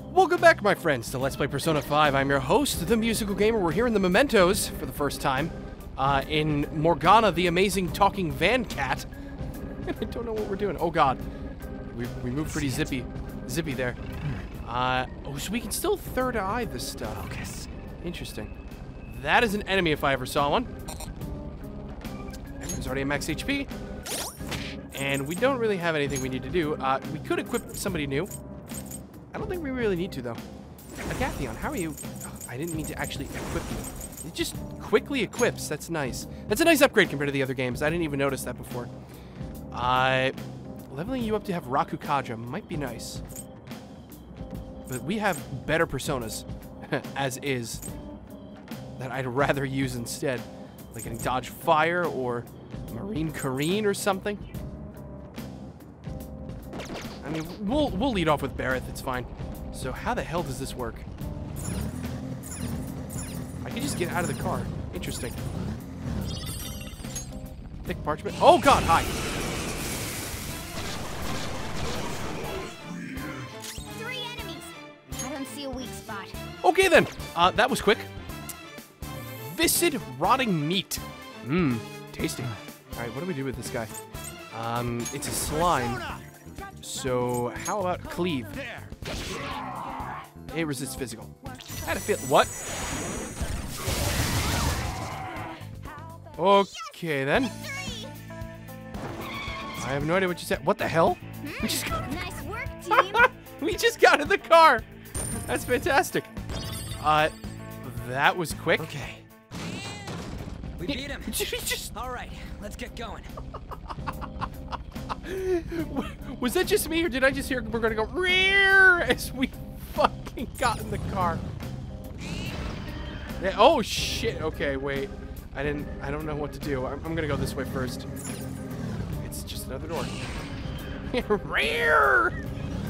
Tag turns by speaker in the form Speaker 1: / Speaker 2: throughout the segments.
Speaker 1: Welcome back, my friends, to Let's Play Persona 5. I'm your host, the Musical Gamer. We're here in the Mementos for the first time. In Morgana, the amazing talking van cat. I don't know what we're doing. Oh, God. We moved pretty zippy there. Oh, so we can still third eye this stuff.
Speaker 2: Focus.
Speaker 1: Interesting. That is an enemy if I ever saw one. Everyone's already at max HP. And we don't really have anything we need to do. We could equip somebody new. I don't think we really need to, though. Agathion, how are you? Oh, I didn't mean to actually equip you. It just quickly equips. That's nice. That's a nice upgrade compared to the other games. I didn't even notice that before. Leveling you up to have Rakukaja might be nice. But we have better personas, as is, that I'd rather use instead. Like getting Dodge Fire or Marine Kareen or something. I mean, we'll lead off with Barrett, it's fine. So how the hell does this work? I can just get out of the car. Interesting. Thick parchment. Oh God, hi!
Speaker 3: 3 enemies. I don't see a weak spot.
Speaker 1: Okay then, that was quick. Viscid rotting meat. Mmm, tasty. Alright, what do we do with this guy? It's a slime. So, how about cleave? It resists physical. How to feel? What? Okay then. I have no idea what you said. What the hell? We just got.
Speaker 3: Nice work, team.
Speaker 1: We just got in the car. That's fantastic. That was quick.
Speaker 2: Okay. We beat him. All right, let's get going.
Speaker 1: Was that just me, or did I just hear we're gonna go rear as we fucking got in the car? Yeah, oh shit! Okay, wait. I don't know what to do. I'm gonna go this way first. It's just another door. Rear!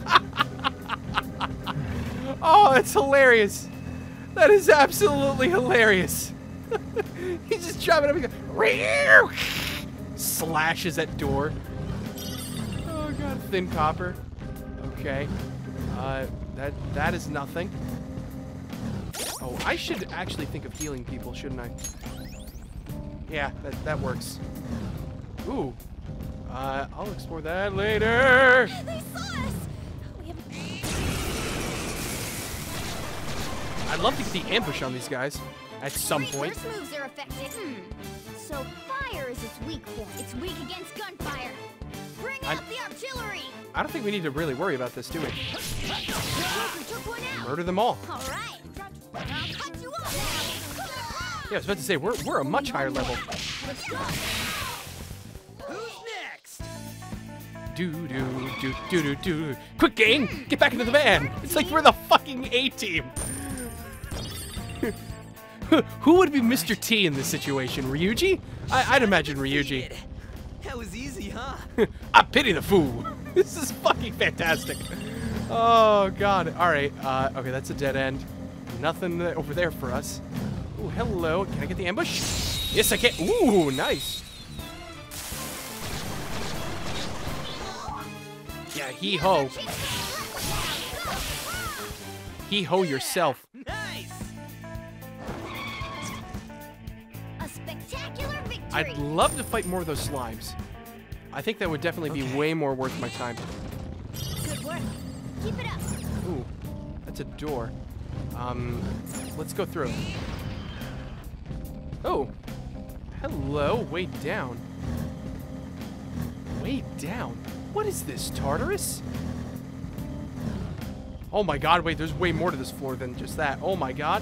Speaker 1: Oh, that's hilarious. That is absolutely hilarious. He's just driving up and goes, rear! Slashes that door. Oh God, thin copper. Okay. That is nothing. Oh, I should actually think of healing people, shouldn't I? Yeah, that works. Ooh. I'll explore that later.
Speaker 3: They saw us. We have...
Speaker 1: I'd love to get the ambush on these guys at some point.
Speaker 3: Reverse moves are effective. So fire is its weak point. It's weak against gunfire. Bring out the artillery.
Speaker 1: I don't think we need to really worry about this, do we?
Speaker 3: We took one out.
Speaker 1: Murder them all.
Speaker 3: All right. I'll cut you off.
Speaker 1: Yeah, I was about to say we're a much higher level.
Speaker 3: Let's go.
Speaker 2: Who's next?
Speaker 1: Do. Quick, gang! Get back into the van! It's like we're the fucking A-team! Who would be Mr. T in this situation? Ryuji? I'd imagine Ryuji.
Speaker 2: That was easy, huh?
Speaker 1: I pity the fool! This is fucking fantastic! Oh, God. Alright, okay, that's a dead end. Nothing over there for us. Ooh, hello. Can I get the ambush? Yes, I can. Ooh, nice. Yeah, hee-ho. Hee-ho yourself.
Speaker 2: Nice.
Speaker 3: A spectacular victory.
Speaker 1: I'd love to fight more of those slimes. I think that would definitely be way more worth my time.
Speaker 3: Good work. Keep it up.
Speaker 1: Ooh, that's a door. Let's go through. Oh, hello, way down. Way down? What is this, Tartarus? Oh my God, wait, there's way more to this floor than just that. Oh my God.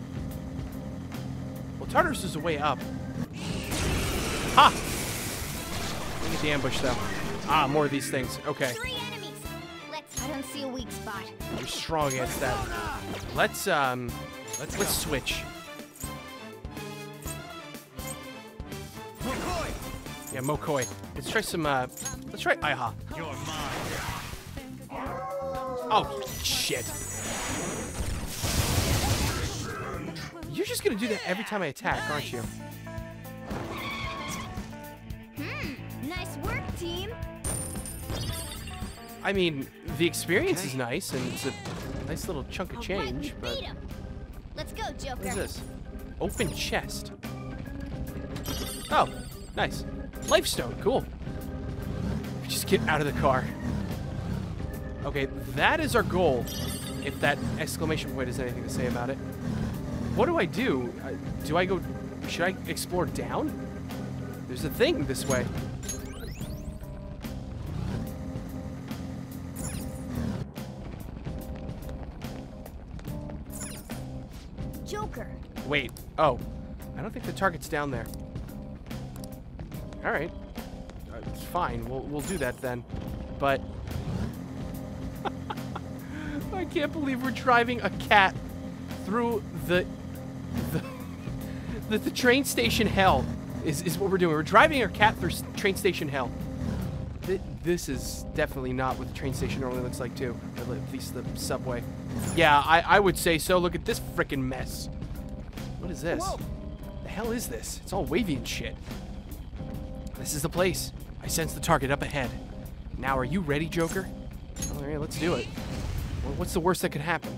Speaker 1: Well, Tartarus is a way up. Ha! Look at the ambush, though. Ah, more of these things. Okay.
Speaker 3: 3 enemies. I don't see a weak spot.
Speaker 1: You're strong against that. Let's switch.
Speaker 2: McCoy.
Speaker 1: Yeah, Mokoi. Let's try some, let's try Iha.
Speaker 2: You're mine.
Speaker 1: Oh, shit. You're just gonna do that every time I attack, aren't you?
Speaker 3: Nice work, team.
Speaker 1: I mean, the experience is nice, and it's a Nice little chunk of
Speaker 3: All right,
Speaker 1: change,
Speaker 3: we
Speaker 1: but
Speaker 3: beat him. Let's go, Joker.
Speaker 1: what is this? Open chest. Oh, nice. Lifestone, cool. Just get out of the car. Okay, that is our goal. If that exclamation point has anything to say about it. What do I do? Do I go... Should I explore down? There's a thing this way.
Speaker 3: Joker.
Speaker 1: Wait. Oh. I don't think the target's down there. Alright. Fine. We'll do that then. But... I can't believe we're driving a cat through the train station hell is what we're doing. We're driving our cat through train station hell. This is definitely not what the train station normally looks like too. Or at least the subway. Yeah, I would say so. Look at this frickin' mess. What is this?
Speaker 2: Whoa.
Speaker 1: The hell is this? It's all wavy and shit. This is the place. I sense the target up ahead. Now, are you ready, Joker? All right, let's do it. Well, what's the worst that could happen?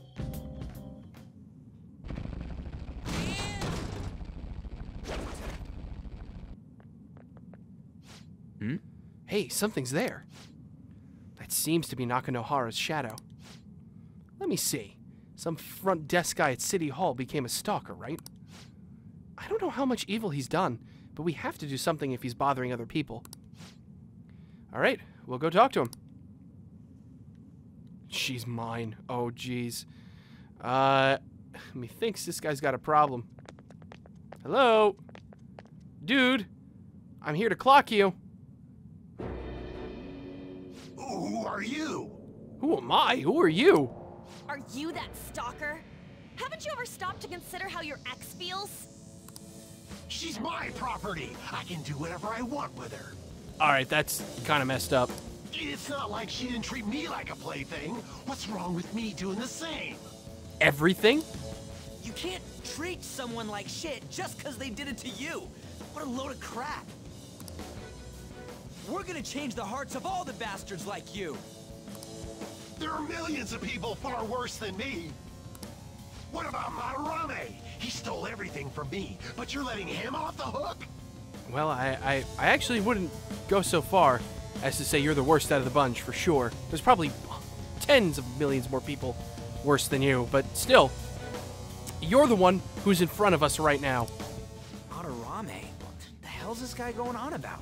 Speaker 1: Hmm? Hey, something's there. That seems to be Nakanohara's shadow. Let me see. Some front desk guy at City Hall became a stalker, right? I don't know how much evil he's done, but we have to do something if he's bothering other people. All right, we'll go talk to him. She's mine. Oh, jeez. Methinks this guy's got a problem. Hello? Dude, I'm here to clock you.
Speaker 4: Who are you?
Speaker 1: Who am I? Who are you?
Speaker 5: Are you that stalker? Haven't you ever stopped to consider how your ex feels?
Speaker 4: She's my property. I can do whatever I want with her.
Speaker 1: All right, that's kind of messed up.
Speaker 4: It's not like she didn't treat me like a plaything. What's wrong with me doing the same?
Speaker 1: Everything?
Speaker 2: You can't treat someone like shit just because they did it to you. What a load of crap. We're gonna change the hearts of all the bastards like you.
Speaker 4: There are millions of people far worse than me. What about Madarame? He stole everything from me, but you're letting him off the hook?
Speaker 1: Well, I actually wouldn't go so far as to say you're the worst out of the bunch, for sure. There's probably tens of millions more people worse than you, but still, you're the one who's in front of us right now.
Speaker 2: Madarame? What the hell's this guy going on about?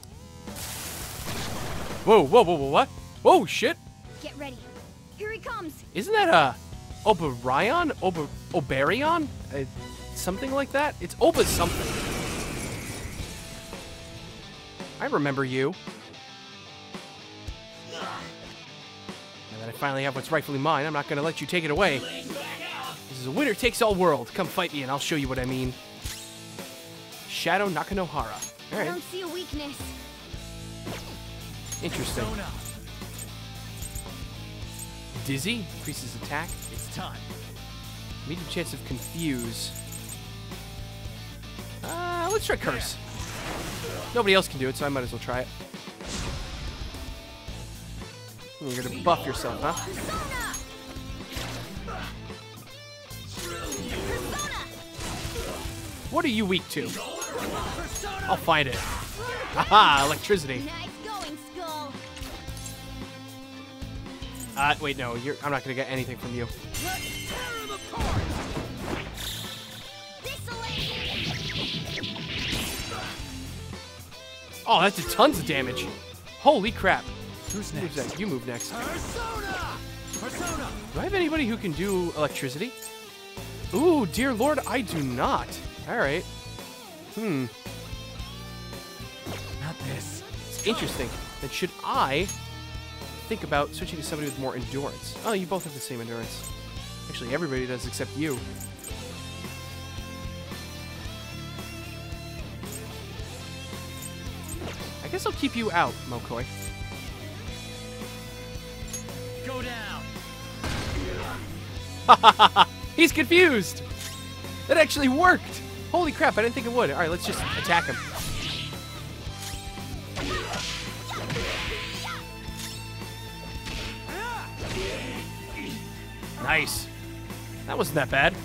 Speaker 1: Whoa, whoa, whoa, whoa, what? Whoa, shit!
Speaker 3: Get ready. Here he comes.
Speaker 1: Isn't that, Oberion? Oberion? Something like that? It's Oba something. I remember you. Now that I finally have what's rightfully mine, I'm not gonna let you take it away. This is a winner-takes-all world. Come fight me and I'll show you what I mean. Shadow Nakanohara.
Speaker 3: I
Speaker 1: Alright,
Speaker 3: don't see a weakness.
Speaker 1: interesting.
Speaker 2: Persona,
Speaker 1: Dizzy, increases attack.
Speaker 2: it's time.
Speaker 1: Medium chance of confuse. Let's try curse. Nobody else can do it, so I might as well try it. You're gonna buff yourself, huh? What are you weak to? I'll find it. Haha, electricity.
Speaker 3: Nice going, Skull.
Speaker 1: Wait, no, I'm not gonna get anything from you.
Speaker 2: Let's tear him apart!
Speaker 1: Oh, that did tons of damage. Holy crap.
Speaker 2: Who's
Speaker 1: Who's next? You move next.
Speaker 2: Persona! Persona!
Speaker 1: Do I have anybody who can do electricity? Ooh, dear lord, I do not. Alright.
Speaker 2: Not this.
Speaker 1: It's interesting. Then should I think about switching to somebody with more endurance? Oh, you both have the same endurance. Actually, everybody does except you. I guess I'll keep you out, Mokoi.
Speaker 2: Go down!
Speaker 1: He's confused! That actually worked! Holy crap, I didn't think it would. Alright, let's just attack him. Nice. That wasn't that bad.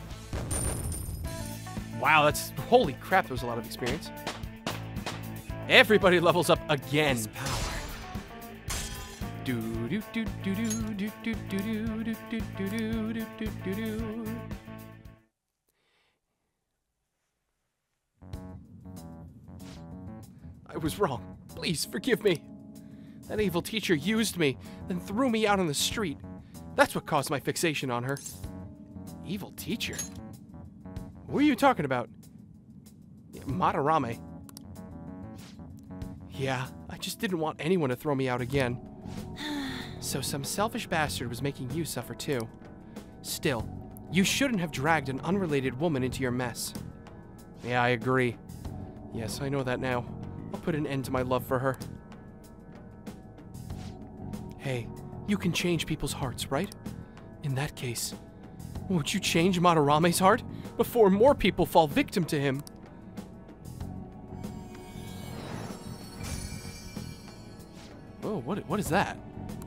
Speaker 1: Wow, that's... Holy crap, that was a lot of experience. Everybody levels up again. I was wrong. Please forgive me. That evil teacher used me, then threw me out on the street. That's what caused my fixation on her. Evil teacher? What are you talking about? Madarame. Yeah, I just didn't want anyone to throw me out again. So some selfish bastard was making you suffer too. Still, you shouldn't have dragged an unrelated woman into your mess. Yeah, I agree. Yes, I know that now. I'll put an end to my love for her. Hey, you can change people's hearts, right? In that case, won't you change Madarame's heart before more people fall victim to him? Oh, what is that?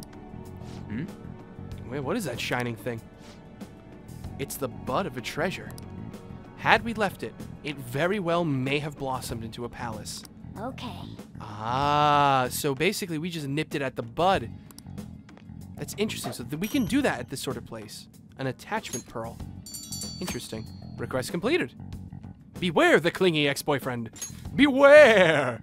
Speaker 1: Wait, what is that shining thing? It's the bud of a treasure. Had we left it, it very well may have blossomed into a palace.
Speaker 3: Okay.
Speaker 1: Ah, so basically we just nipped it at the bud. That's interesting. So we can do that at this sort of place. An attachment pearl. Interesting. Request completed. Beware the clingy ex-boyfriend. Beware!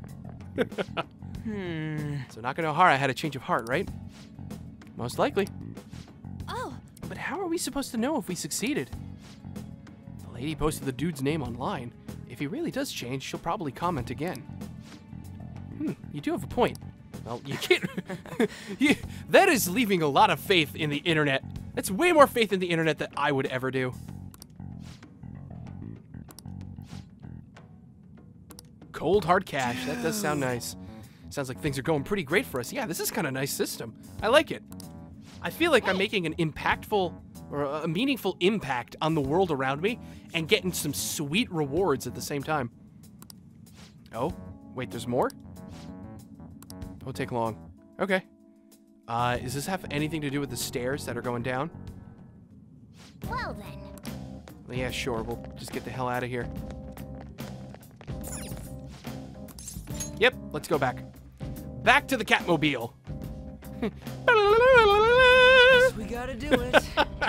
Speaker 1: So Nakanohara had a change of heart, right? Most likely.
Speaker 5: Oh.
Speaker 1: But how are we supposed to know if we succeeded? The lady posted the dude's name online. If he really does change, she'll probably comment again. You do have a point. Well, you can't... that is leaving a lot of faith in the internet. That's way more faith in the internet than I would ever do. Cold hard cash. That does sound nice. Sounds like things are going pretty great for us. Yeah, this is kind of a nice system. I like it. I feel like I'm making an impactful or a meaningful impact on the world around me and getting some sweet rewards at the same time. Oh, wait, there's more? Won't take long. Okay. Does this have anything to do with the stairs that are going down?
Speaker 3: Well then.
Speaker 1: Yeah, sure. We'll just get the hell out of here. Yep, let's go back. Back to the Catmobile.
Speaker 2: We gotta do it.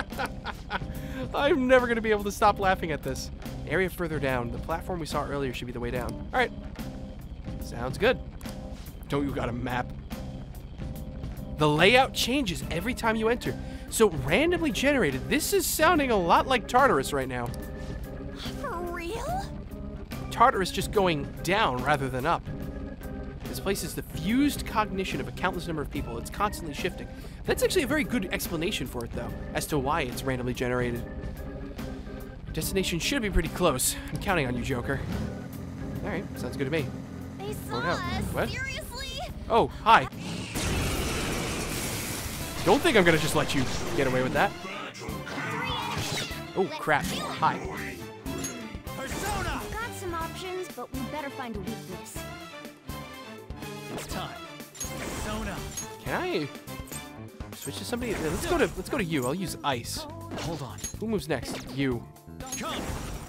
Speaker 1: I'm never going to be able to stop laughing at this. Area further down. The platform we saw earlier should be the way down. All right. Sounds good. Don't you got a map? The layout changes every time you enter. So randomly generated. This is sounding a lot like Tartarus right now.
Speaker 5: For real?
Speaker 1: Tartarus just going down rather than up. This place is the fused cognition of a countless number of people. It's constantly shifting. That's actually a very good explanation for it, though, as to why it's randomly generated. Destination should be pretty close. I'm counting on you, Joker. All right, sounds good to me.
Speaker 3: They saw
Speaker 1: Oh, no.
Speaker 3: us.
Speaker 1: What?
Speaker 3: Seriously?
Speaker 1: Oh, hi. Don't think I'm gonna just let you get away with that. Oh, crap. Hi.
Speaker 2: Persona!
Speaker 3: Got some options, but we better find a weakness.
Speaker 2: It's time. Persona.
Speaker 1: Can I switch to somebody? Let's go to you. I'll use ice.
Speaker 2: Hold on.
Speaker 1: Who moves next? You.
Speaker 2: Come.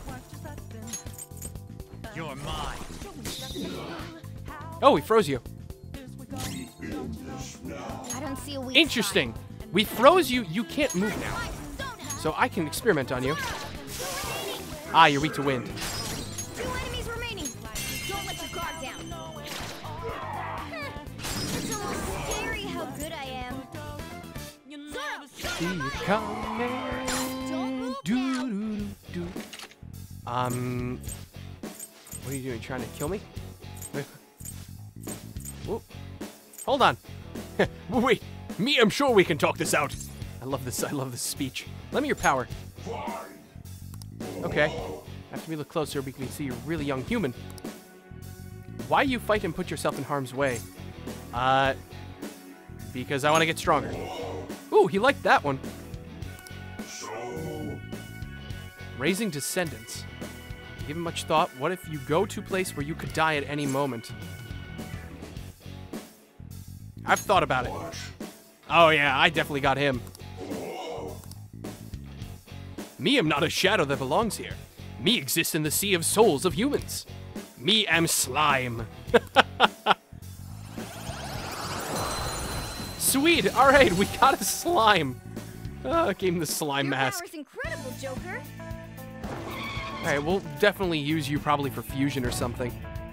Speaker 2: You're mine.
Speaker 1: Oh, he froze you.
Speaker 3: I don't see a weak
Speaker 1: Interesting. We froze you. You can't move now. So I can experiment on you. Ah, you're weak to wind.
Speaker 3: 2 enemies remaining. Don't let your guard down. It's almost scary how good I am.
Speaker 1: See you coming. Do. What are you doing? Trying to kill me? Whoop. Hold on. Wait. Me, I'm sure we can talk this out. I love this speech. Lend me your power. Okay. After we look closer, we can see you're a really young human. Why you fight and put yourself in harm's way? Because I want to get stronger. Ooh, he liked that one. Raising descendants. Given much thought, what if you go to a place where you could die at any moment? I've thought about it. Oh yeah, I definitely got him. Me am not a shadow that belongs here. Me exists in the sea of souls of humans. Me am slime. Sweet. All right, we got a slime. Gave him the slime mask.
Speaker 3: Your power's incredible, Joker.
Speaker 1: All right, we'll definitely use you probably for fusion or something.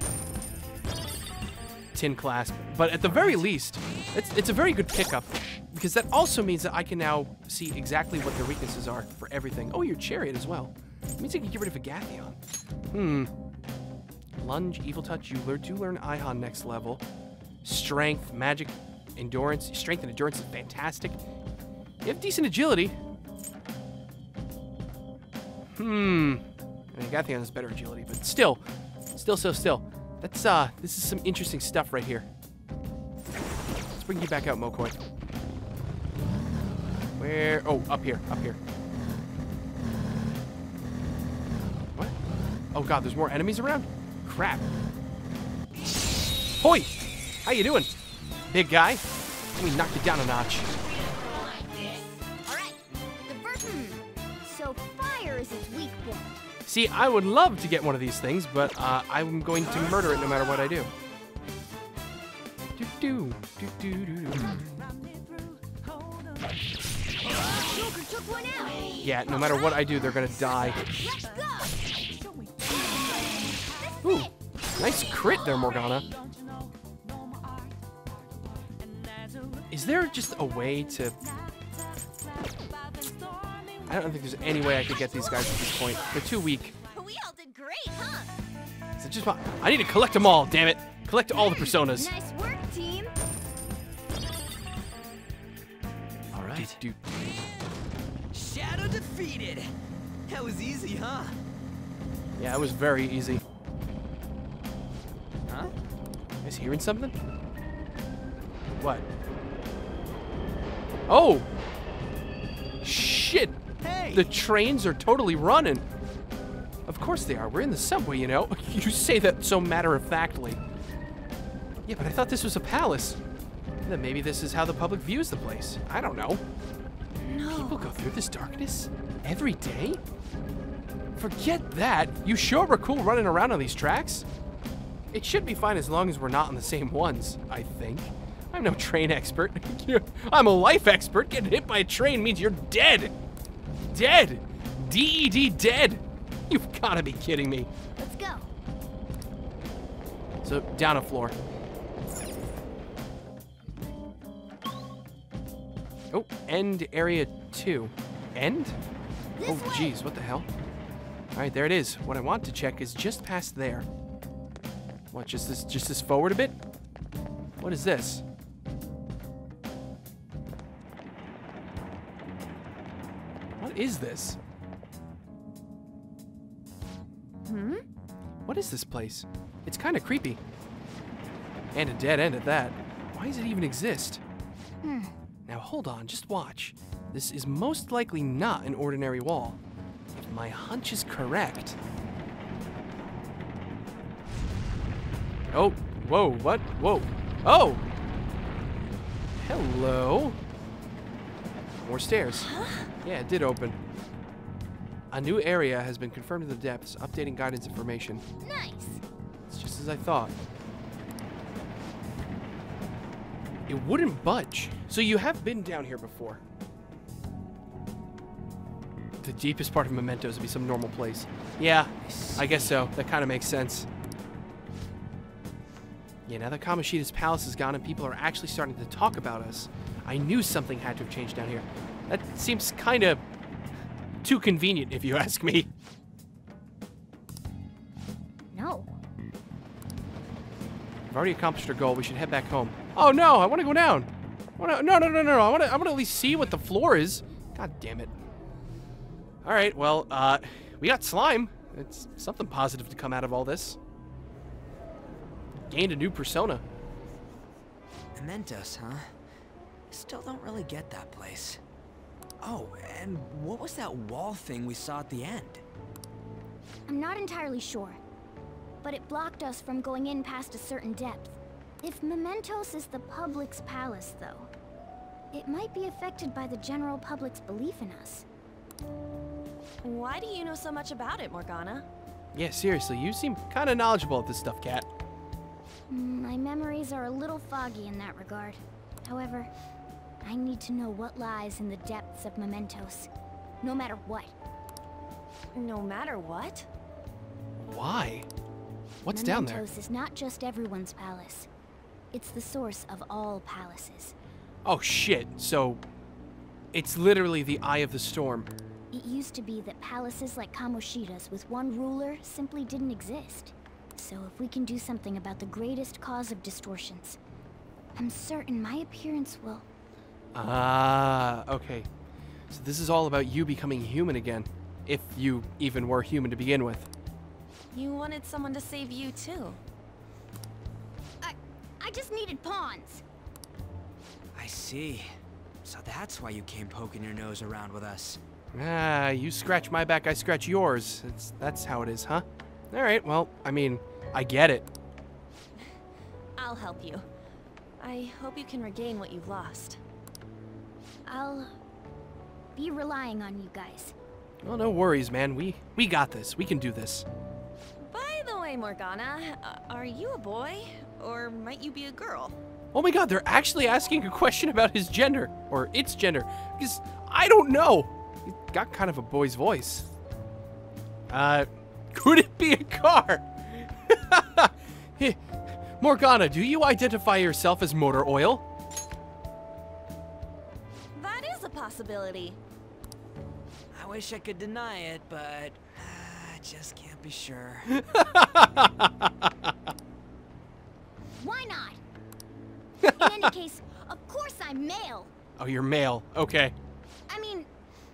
Speaker 1: Tin clasp. But at the very least, it's a very good pickup because that also means that I can now see exactly what their weaknesses are for everything. Oh, your chariot as well. It means I can get rid of a Gathion. Lunge, evil touch. You do learn Ihon next level. Strength, magic, endurance. Strength and endurance is fantastic. You have decent agility. I mean, Gathion has better agility, but still. That's this is some interesting stuff right here. Let's bring you back out, Mokoi. Where? Oh, up here. What? Oh God, there's more enemies around? Crap. Hoi! How you doing? Big guy? Let me knock you down a notch.
Speaker 3: Alright, the first so fire is its weak point.
Speaker 1: See, I would love to get one of these things, but I'm going to murder it no matter what I do.
Speaker 3: Joker took one out.
Speaker 1: Yeah, no matter what I do, they're gonna die.
Speaker 3: Let's go.
Speaker 1: Ooh, nice crit there, Morgana. Is there just a way to... I don't think there's any way I could get these guys at this point. They're too weak.
Speaker 5: We all did great, huh?
Speaker 1: Is it just I need to collect them all, damn it. Collect all the personas.
Speaker 3: Nice work, team.
Speaker 2: All right.
Speaker 1: Dude.
Speaker 2: Shadow defeated. That was easy, huh?
Speaker 1: Yeah, it was very easy.
Speaker 2: Huh?
Speaker 1: You guys hearing something? What? Oh! Shit!
Speaker 2: Hey!
Speaker 1: The trains are totally running. Of course they are. We're in the subway, you know. You say that so matter-of-factly. Yeah, but I thought this was a palace. Then maybe this is how the public views the place. I don't know.
Speaker 3: No.
Speaker 1: People go through this darkness every day? Forget that. You sure were cool running around on these tracks? It should be fine as long as we're not on the same ones, I think. I'm no train expert. I'm a life expert. Getting hit by a train means you're dead. Dead. D-E-D, dead. You've got to be kidding me.
Speaker 3: Let's go.
Speaker 1: So, down a floor. Oh, end area 2. End?
Speaker 3: This
Speaker 1: Oh,
Speaker 3: way.
Speaker 1: geez, what the hell? All right, there it is. What I want to check is just past there. What, just this forward a bit? What is this? What is this? What is this place? It's kind of creepy. And a dead end at that. Why does it even exist? Now hold on, just watch. This is most likely not an ordinary wall. If my hunch is correct. Oh, whoa, what? Whoa. Oh! Hello. More stairs. Yeah, it did open. A new area has been confirmed in the depths, updating guidance information.
Speaker 3: Nice.
Speaker 1: It's just as I thought. It wouldn't budge. So you have been down here before. The deepest part of Mementos would be some normal place. Yeah, I guess so. That kind of makes sense. Yeah, now that Kamoshida's palace is gone and people are actually starting to talk about us, I knew something had to have changed down here. That seems kind of too convenient, if you ask me.
Speaker 3: No.
Speaker 1: We've already accomplished our goal. We should head back home. Oh no, I want to go down. No. I want to at least see what the floor is. God damn it. All right, well, we got slime. It's something positive to come out of all this. Gained a new persona.
Speaker 2: Mementos, huh? Still don't really get that place. Oh, and what was that wall thing we saw at the end?
Speaker 3: I'm not entirely sure, but it blocked us from going in past a certain depth. If Mementos is the public's palace, though, it might be affected by the general public's belief in us.
Speaker 5: Why do you know so much about it, Morgana?
Speaker 1: Yeah, seriously, you seem kind of knowledgeable at this stuff, Cat.
Speaker 3: My memories are a little foggy in that regard. However, I need to know what lies in the depths of Mementos. No matter what.
Speaker 5: No matter what?
Speaker 1: Why? What's down there?
Speaker 3: Mementos is not just everyone's palace. It's the source of all palaces.
Speaker 1: Oh shit, so it's literally the eye of the storm.
Speaker 3: It used to be that palaces like Kamoshida's with one ruler simply didn't exist. So if we can do something about the greatest cause of distortions, I'm certain my appearance will...
Speaker 1: Ah, okay. So this is all about you becoming human again. If you even were human to begin with.
Speaker 5: You wanted someone to save you, too.
Speaker 3: I just needed pawns.
Speaker 2: I see. So that's why you came poking your nose around with us.
Speaker 1: Ah, you scratch my back, I scratch yours. That's how it is, huh? Alright, well, I mean, I get it.
Speaker 5: I'll help you. I hope you can regain what you've lost.
Speaker 3: I'll be relying on you guys.
Speaker 1: Well, no worries, man. We got this. We can do this.
Speaker 5: By the way, Morgana, are you a boy? Or might you be a girl?
Speaker 1: Oh my god, they're actually asking a question about his gender. Or its gender. Because I don't know. He's got kind of a boy's voice. Could it be a car? Morgana, do you identify yourself as motor oil?
Speaker 5: That is a possibility.
Speaker 2: I wish I could deny it, but I just can't be sure.
Speaker 3: Why not? In any case, of course I'm male.
Speaker 1: Oh, you're male. Okay.
Speaker 3: I mean,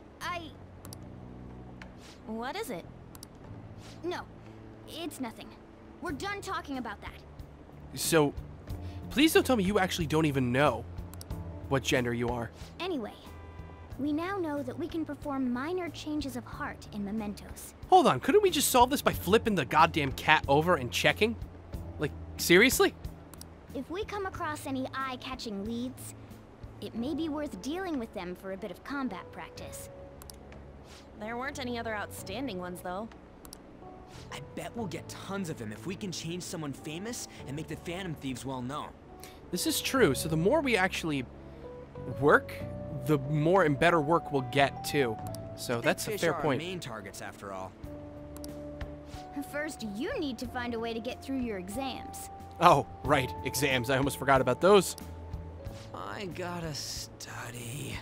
Speaker 5: What is it?
Speaker 3: No, it's nothing. We're done talking about that.
Speaker 1: So, please don't tell me you actually don't even know what gender you are.
Speaker 3: Anyway, we now know that we can perform minor changes of heart in Mementos.
Speaker 1: Hold on, couldn't we just solve this by flipping the goddamn cat over and checking? Like, seriously?
Speaker 3: If we come across any eye-catching leads, it may be worth dealing with them for a bit of combat practice.
Speaker 5: There weren't any other outstanding ones, though.
Speaker 2: I bet we'll get tons of them if we can change someone famous and make the Phantom Thieves well known.
Speaker 1: This is true, so the more we actually work, the more and better work we'll get, too. So that's a
Speaker 2: Big fish
Speaker 1: fair
Speaker 2: are our
Speaker 1: point.
Speaker 2: main targets, after all.
Speaker 3: First, you need to find a way to get through your exams.
Speaker 1: Oh, right, exams. I almost forgot about those.
Speaker 2: I gotta study.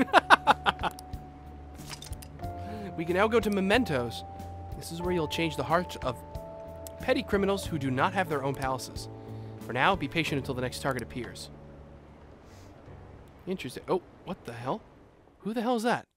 Speaker 1: We can now go to Mementos. This is where you'll change the heart of petty criminals who do not have their own palaces. For now, be patient until the next target appears. Interesting. Oh, what the hell? Who the hell is that?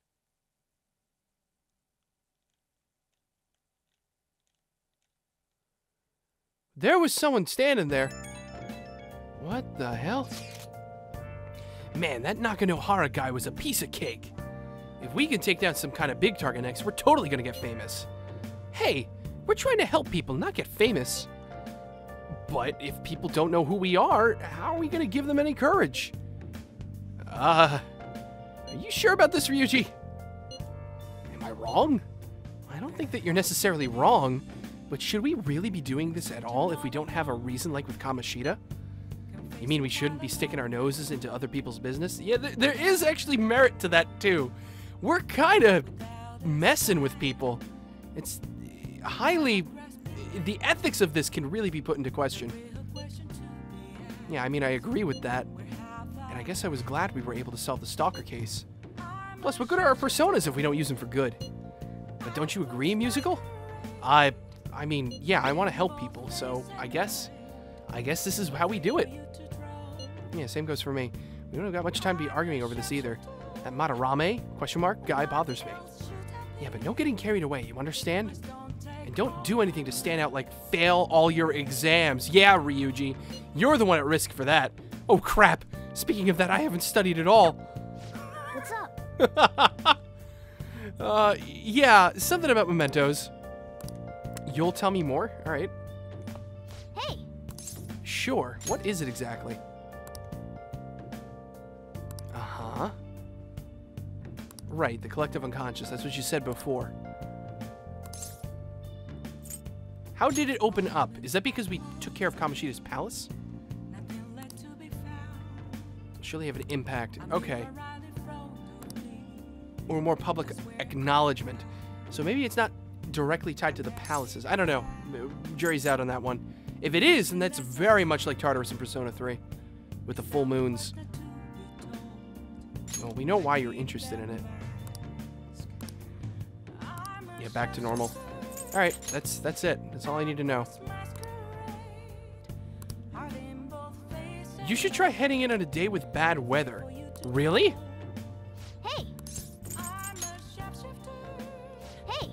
Speaker 1: There was someone standing there. What the hell? Man, that Nakanohara guy was a piece of cake. If we can take down some kind of big target next, we're totally gonna get famous. Hey, we're trying to help people, not get famous. But if people don't know who we are, how are we gonna give them any courage? Are you sure about this, Ryuji? Am I wrong? I don't think that you're necessarily wrong, but should we really be doing this at all if we don't have a reason like with Kamoshida? You mean we shouldn't be sticking our noses into other people's business? Yeah, there is actually merit to that too. We're kind of messing with people. It's highly... The ethics of this can really be put into question. Yeah, I mean, I agree with that. And I guess I was glad we were able to solve the Stalker case. Plus, what good are our personas if we don't use them for good? But don't you agree, Musical? I mean, yeah, I want to help people, so I guess this is how we do it. Yeah, same goes for me. We don't have got much time to be arguing over this either. That Madarame, question mark, guy bothers me. Yeah, but no getting carried away, you understand? And don't do anything to stand out like fail all your exams. Yeah, Ryuji, you're the one at risk for that. Oh, crap. Speaking of that, I haven't studied at all.
Speaker 3: What's up?
Speaker 1: Yeah, something about mementos. You'll tell me more? All right.
Speaker 3: Hey!
Speaker 1: Sure. What is it exactly? Right, the collective unconscious. That's what you said before. How did it open up? Is that because we took care of Kamoshida's palace? Surely have an impact. Okay. Or more public acknowledgement. So maybe it's not directly tied to the palaces. I don't know. Jury's out on that one. If it is, then that's very much like Tartarus in Persona 3. With the full moons. Well, we know why you're interested in it. Yeah, back to normal. Alright, that's it. That's all I need to know. You should try heading in on a day with bad weather. Really?
Speaker 3: Hey! Hey!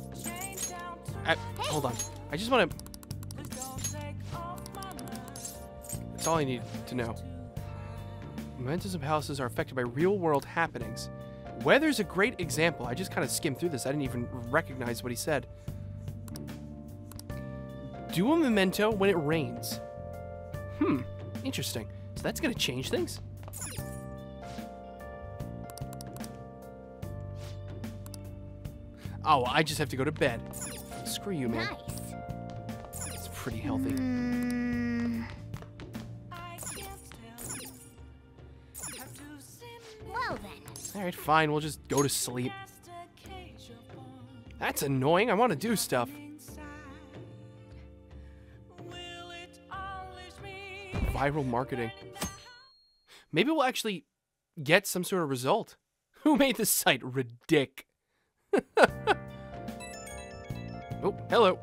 Speaker 1: Hold on. I just want to... That's all I need to know. Mementos and palaces are affected by real-world happenings. Weather's a great example. I just kind of skimmed through this. I didn't even recognize what he said. Do a memento when it rains. Interesting. So that's going to change things? Oh, I just have to go to bed. Screw you, man.
Speaker 3: Nice.
Speaker 1: It's pretty healthy.
Speaker 3: Well then.
Speaker 1: Alright, fine. We'll just go to sleep. That's annoying. I want to do stuff. Viral marketing. Maybe we'll actually get some sort of result. Who made this site ridic? Oh, hello.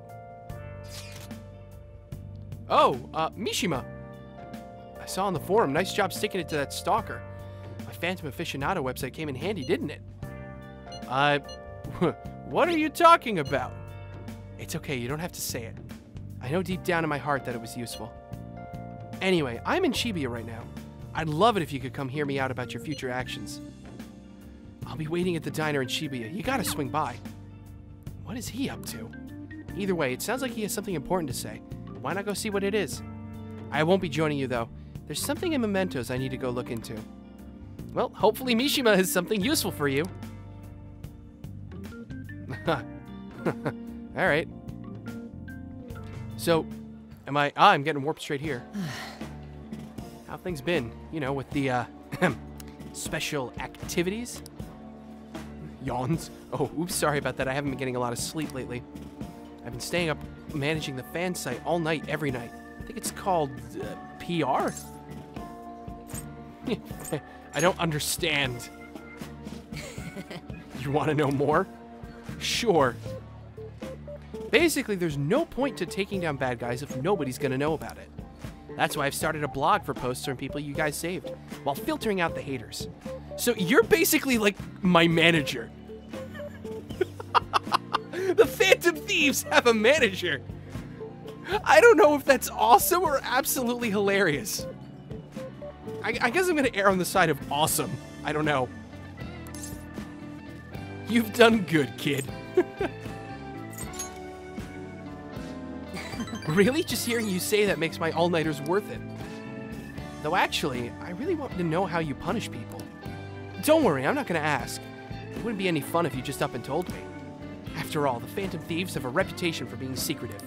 Speaker 1: Oh, Mishima. I saw on the forum. Nice job sticking it to that stalker. My Phantom Aficionado website came in handy, didn't it? What are you talking about? It's okay, you don't have to say it. I know deep down in my heart that it was useful. Anyway, I'm in Shibuya right now. I'd love it if you could come hear me out about your future actions. I'll be waiting at the diner in Shibuya. You gotta swing by. What is he up to? Either way, it sounds like he has something important to say. Why not go see what it is? I won't be joining you, though. There's something in Mementos I need to go look into. Well, hopefully Mishima has something useful for you. Alright. So, I'm getting warped straight here. How have things been? You know, with the, special activities? Yawns. Oh, oops, sorry about that. I haven't been getting a lot of sleep lately. I've been staying up managing the fan site all night, every night. I think it's called, PR? I don't understand. You want to know more? Sure. Basically, there's no point to taking down bad guys if nobody's gonna know about it. That's why I've started a blog for posts from people you guys saved, while filtering out the haters. So you're basically like my manager. The Phantom Thieves have a manager. I don't know if that's awesome or absolutely hilarious. I guess I'm gonna err on the side of awesome. I don't know. You've done good, kid. Really? Just hearing you say that makes my all-nighters worth it. Though actually, I really want to know how you punish people. Don't worry, I'm not gonna ask. It wouldn't be any fun if you just up and told me. After all, the Phantom Thieves have a reputation for being secretive.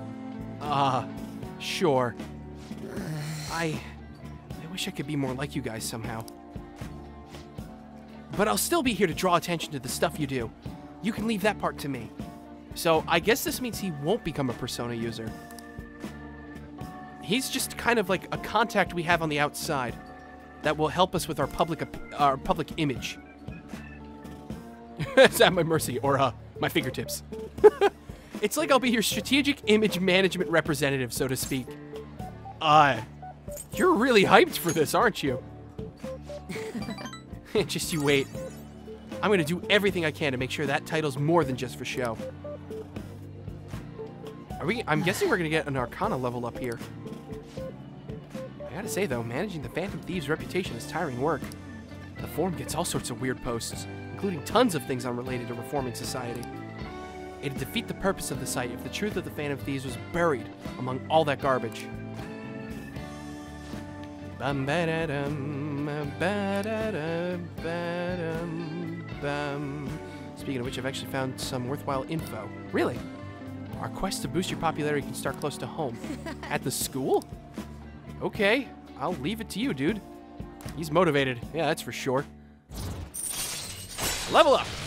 Speaker 1: Sure. I wish I could be more like you guys somehow. But I'll still be here to draw attention to the stuff you do. You can leave that part to me. So I guess this means he won't become a Persona user. He's just kind of like a contact we have on the outside that will help us with our public image. It's at my mercy, or my fingertips. It's like I'll be your strategic image management representative, so to speak. You're really hyped for this, aren't you? Just you wait. I'm gonna do everything I can to make sure that title's more than just for show. I'm guessing we're gonna get an Arcana level up here. I gotta say though, managing the Phantom Thieves' reputation is tiring work. The forum gets all sorts of weird posts, including tons of things unrelated to reforming society. It'd defeat the purpose of the site if the truth of the Phantom Thieves was buried among all that garbage. Ba-ba-ba-ba-bam. Speaking of which, I've actually found some worthwhile info. Really? Our quest to boost your popularity can start close to home. At the school? Okay, I'll leave it to you, dude. He's motivated. Yeah, that's for sure. Level up!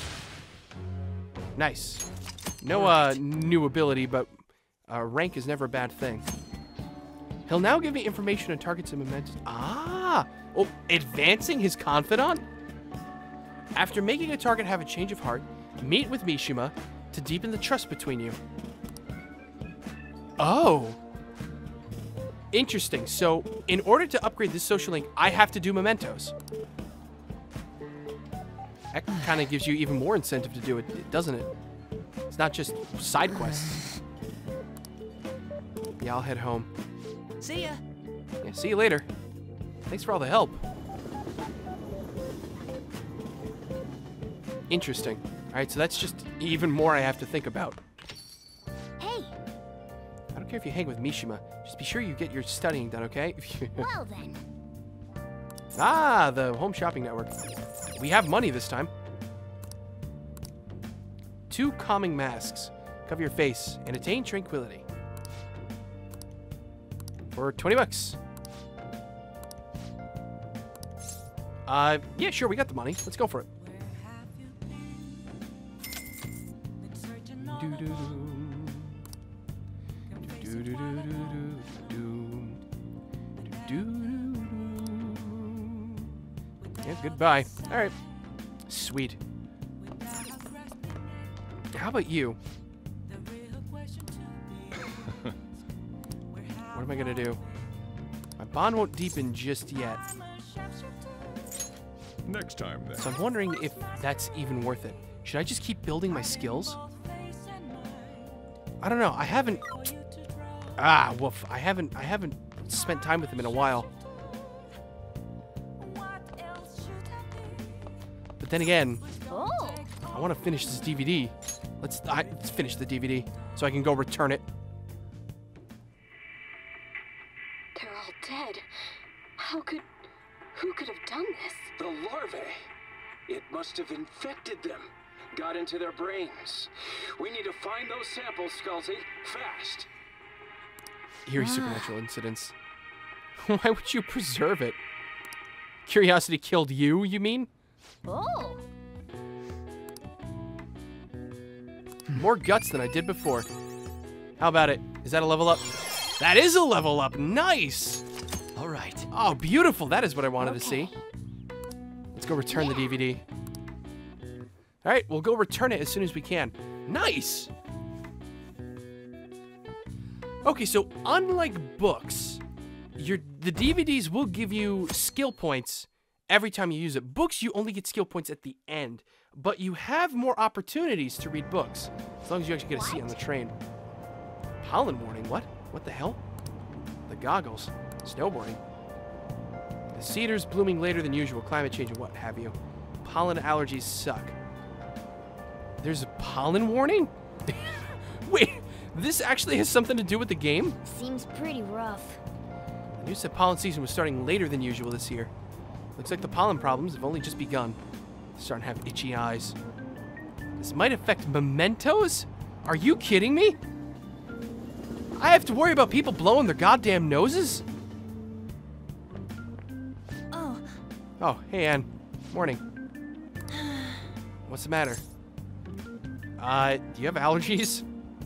Speaker 1: Nice. No new ability, but rank is never a bad thing. He'll now give me information on targets and mementos. Ah! Oh, advancing his confidant? After making a target have a change of heart, meet with Mishima to deepen the trust between you. Oh. Interesting. So, in order to upgrade this social link, I have to do mementos. That kind of gives you even more incentive to do it, doesn't it? It's not just side quests. Yeah, I'll head home.
Speaker 2: See ya.
Speaker 1: Yeah, see you later. Thanks for all the help. Interesting. Alright, so that's just even more I have to think about.
Speaker 3: Hey,
Speaker 1: I don't care if you hang with Mishima. Just be sure you get your studying done, okay?
Speaker 3: well then.
Speaker 1: Ah, the home shopping network. We have money this time. 2 calming masks. Cover your face and attain tranquility. For 20 bucks. Yeah, sure, we got the money. Let's go for it. Yeah, goodbye. All right. Sweet. How about you? What am I gonna do? My bond won't deepen just yet.
Speaker 6: Next time, then.
Speaker 1: So I'm wondering if that's even worth it. Should I just keep building my skills? I don't know. I haven't. Ah, woof. I haven't spent time with him in a while. But then again,
Speaker 3: Oh,
Speaker 1: I want to finish this DVD. Let's finish the DVD so I can go return it.
Speaker 7: They're all dead. Who could have done this?
Speaker 8: The larvae. It must have infected them. Got into their brains. We need to find those samples, Scully. Fast.
Speaker 1: Eerie supernatural incidents. Why would you preserve it? Curiosity killed you, you mean?
Speaker 3: oh.
Speaker 1: More guts than I did before. How about it? Is that a level up? That is a level up. Nice.
Speaker 2: All right.
Speaker 1: Oh, beautiful. That is what I wanted to see. Let's go return the DVD. All right, we'll go return it as soon as we can. Nice. Okay, so unlike books, the DVDs will give you skill points every time you use it. Books, you only get skill points at the end, but you have more opportunities to read books as long as you actually get a seat on the train. Pollen warning. What? What the hell? The goggles. Snowboarding. The cedar's blooming later than usual. Climate change and what have you. Pollen allergies suck. There's a pollen warning? Wait, this actually has something to do with the game?
Speaker 3: Seems pretty rough.
Speaker 1: The news said pollen season was starting later than usual this year. Looks like the pollen problems have only just begun. Starting to have itchy eyes. This might affect mementos? Are you kidding me? I have to worry about people blowing their goddamn noses?
Speaker 3: Oh,
Speaker 1: Oh, hey, Ann. Morning. What's the matter? Do you have allergies?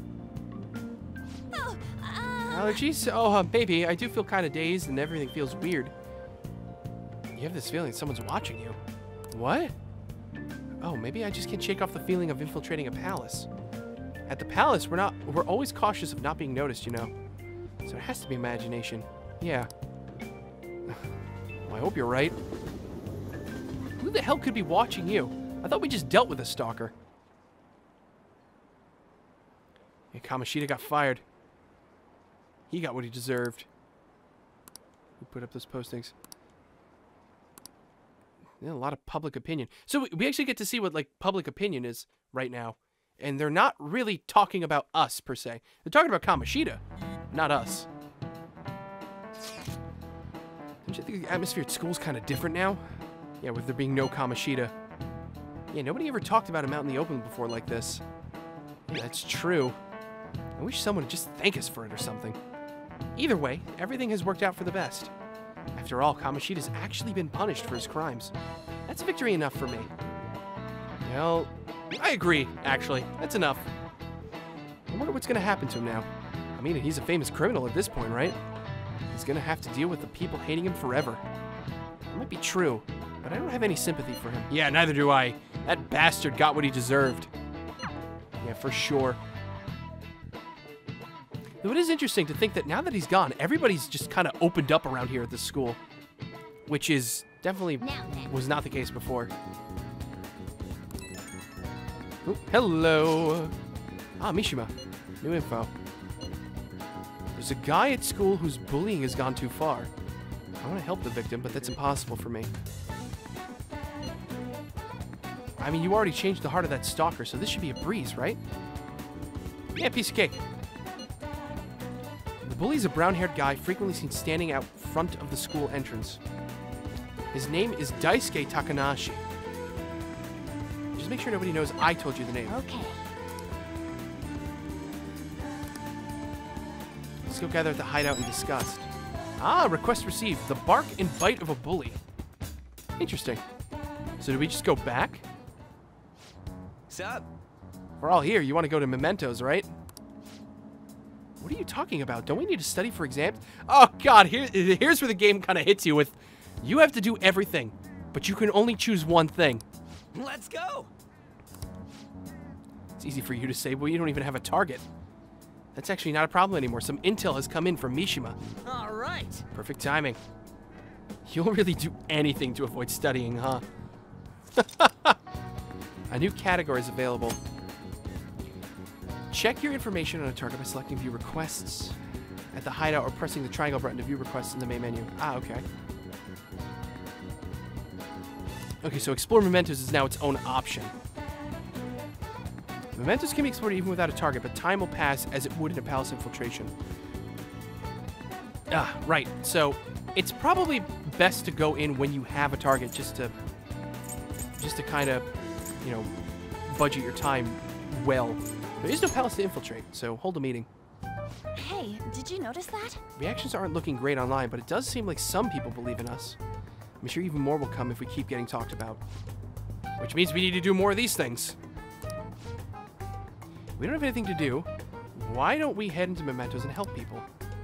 Speaker 3: oh,
Speaker 1: Allergies? Oh, maybe. I do feel kind of dazed and everything feels weird. You have this feeling someone's watching you. What? Oh, maybe I just can't shake off the feeling of infiltrating a palace. At the palace, we're always cautious of not being noticed, you know. So it has to be imagination. Yeah. Well, I hope you're right. Who the hell could be watching you? I thought we just dealt with a stalker. Yeah, Kamoshida got fired. He got what he deserved. Who put up those postings? Yeah, a lot of public opinion. So we actually get to see what, like, public opinion is right now. And they're not really talking about us, per se. They're talking about Kamoshida, not us. Don't you think the atmosphere at school's kind of different now? Yeah, with there being no Kamoshida. Yeah, nobody ever talked about him out in the open before like this. Yeah, that's true. I wish someone would just thank us for it or something. Either way, everything has worked out for the best. After all, Kamoshida's actually been punished for his crimes. That's victory enough for me. Well, I agree, actually. That's enough. I wonder what's going to happen to him now. I mean, he's a famous criminal at this point, right? He's going to have to deal with the people hating him forever. That might be true, but I don't have any sympathy for him. Yeah, neither do I. That bastard got what he deserved. Yeah, for sure. Though it is interesting to think that now that he's gone, everybody's just kind of opened up around here at this school. Which is definitely was not the case before. Ooh, hello. Ah, Mishima. New info. There's a guy at school whose bullying has gone too far. I want to help the victim, but that's impossible for me. I mean, you already changed the heart of that stalker, so this should be a breeze, right? Yeah, piece of cake. The bully's a brown-haired guy frequently seen standing out front of the school entrance. His name is Daisuke Takanashi. Just make sure nobody knows I told you the name.
Speaker 3: Okay.
Speaker 1: Let's go gather at the hideout and discuss. Ah, request received. The bark and bite of a bully. Interesting. So do we just go back?
Speaker 2: Sup?
Speaker 1: We're all here. You want to go to Mementos, right? What are you talking about? Don't we need to study for exams? Oh, God. Here's where the game kind of hits you with, you have to do everything, but you can only choose one thing.
Speaker 2: Let's go!
Speaker 1: It's easy for you to say, well, you don't even have a target. That's actually not a problem anymore. Some intel has come in from Mishima.
Speaker 2: All right.
Speaker 1: Perfect timing. You'll really do anything to avoid studying, huh? A new category is available. Check your information on a target by selecting View Requests at the hideout or pressing the triangle button to view requests in the main menu. Ah, okay. Okay, so Explore Mementos is now its own option. Mementos can be explored even without a target, but time will pass as it would in a palace infiltration. Ah, right. So it's probably best to go in when you have a target, just to kind of, you know, budget your time well. There is no palace to infiltrate, so hold a meeting.
Speaker 5: Hey, did you notice that?
Speaker 1: Reactions aren't looking great online, but it does seem like some people believe in us. I'm sure even more will come if we keep getting talked about. Which means we need to do more of these things. We don't have anything to do. Why don't we head into Mementos and help people?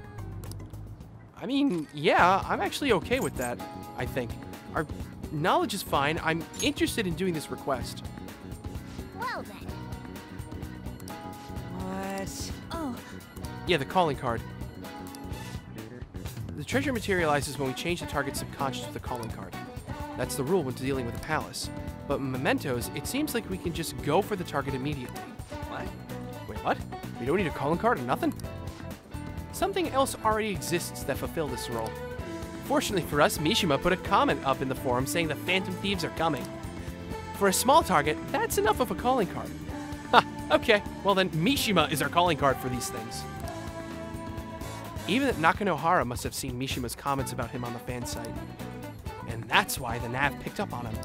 Speaker 1: I mean, yeah, I'm actually okay with that, I think. Our knowledge is fine. I'm interested in doing this request.
Speaker 3: Well then.
Speaker 2: What?
Speaker 5: Oh,
Speaker 1: Yeah, the calling card. The treasure materializes when we change the target's subconscious with the calling card. That's the rule when dealing with a palace. But in Mementos, it seems like we can just go for the target immediately.
Speaker 2: What?
Speaker 1: Wait, what? We don't need a calling card or nothing? Something else already exists that fulfill this role. Fortunately for us, Mishima put a comment up in the forum saying the Phantom Thieves are coming. For a small target, that's enough of a calling card. Ha, okay, well then Mishima is our calling card for these things. Even Nakanohara must have seen Mishima's comments about him on the fan site. And that's why the Nav picked up on him.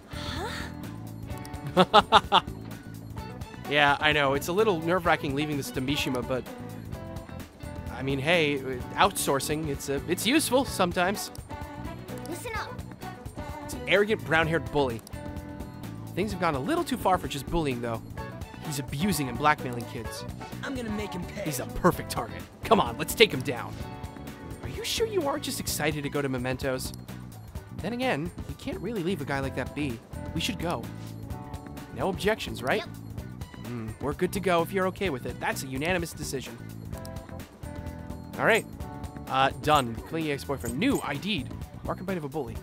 Speaker 1: Huh? Yeah, I know, it's a little nerve-wracking leaving this to Mishima, but I mean, hey, outsourcing, it's useful sometimes.
Speaker 3: Listen up.
Speaker 1: It's an arrogant brown-haired bully. Things have gone a little too far for just bullying, though. He's abusing and blackmailing kids.
Speaker 2: I'm gonna make him pay.
Speaker 1: He's a perfect target. Come on, let's take him down. Are you sure you aren't just excited to go to Mementos? Then again, we can't really leave a guy like that be. We should go. No objections, right?
Speaker 3: Yep.
Speaker 1: We're good to go if you're okay with it. That's a unanimous decision. All right. Done. Clingy ex-boyfriend. New. ID'd. Mark and bite of a bully.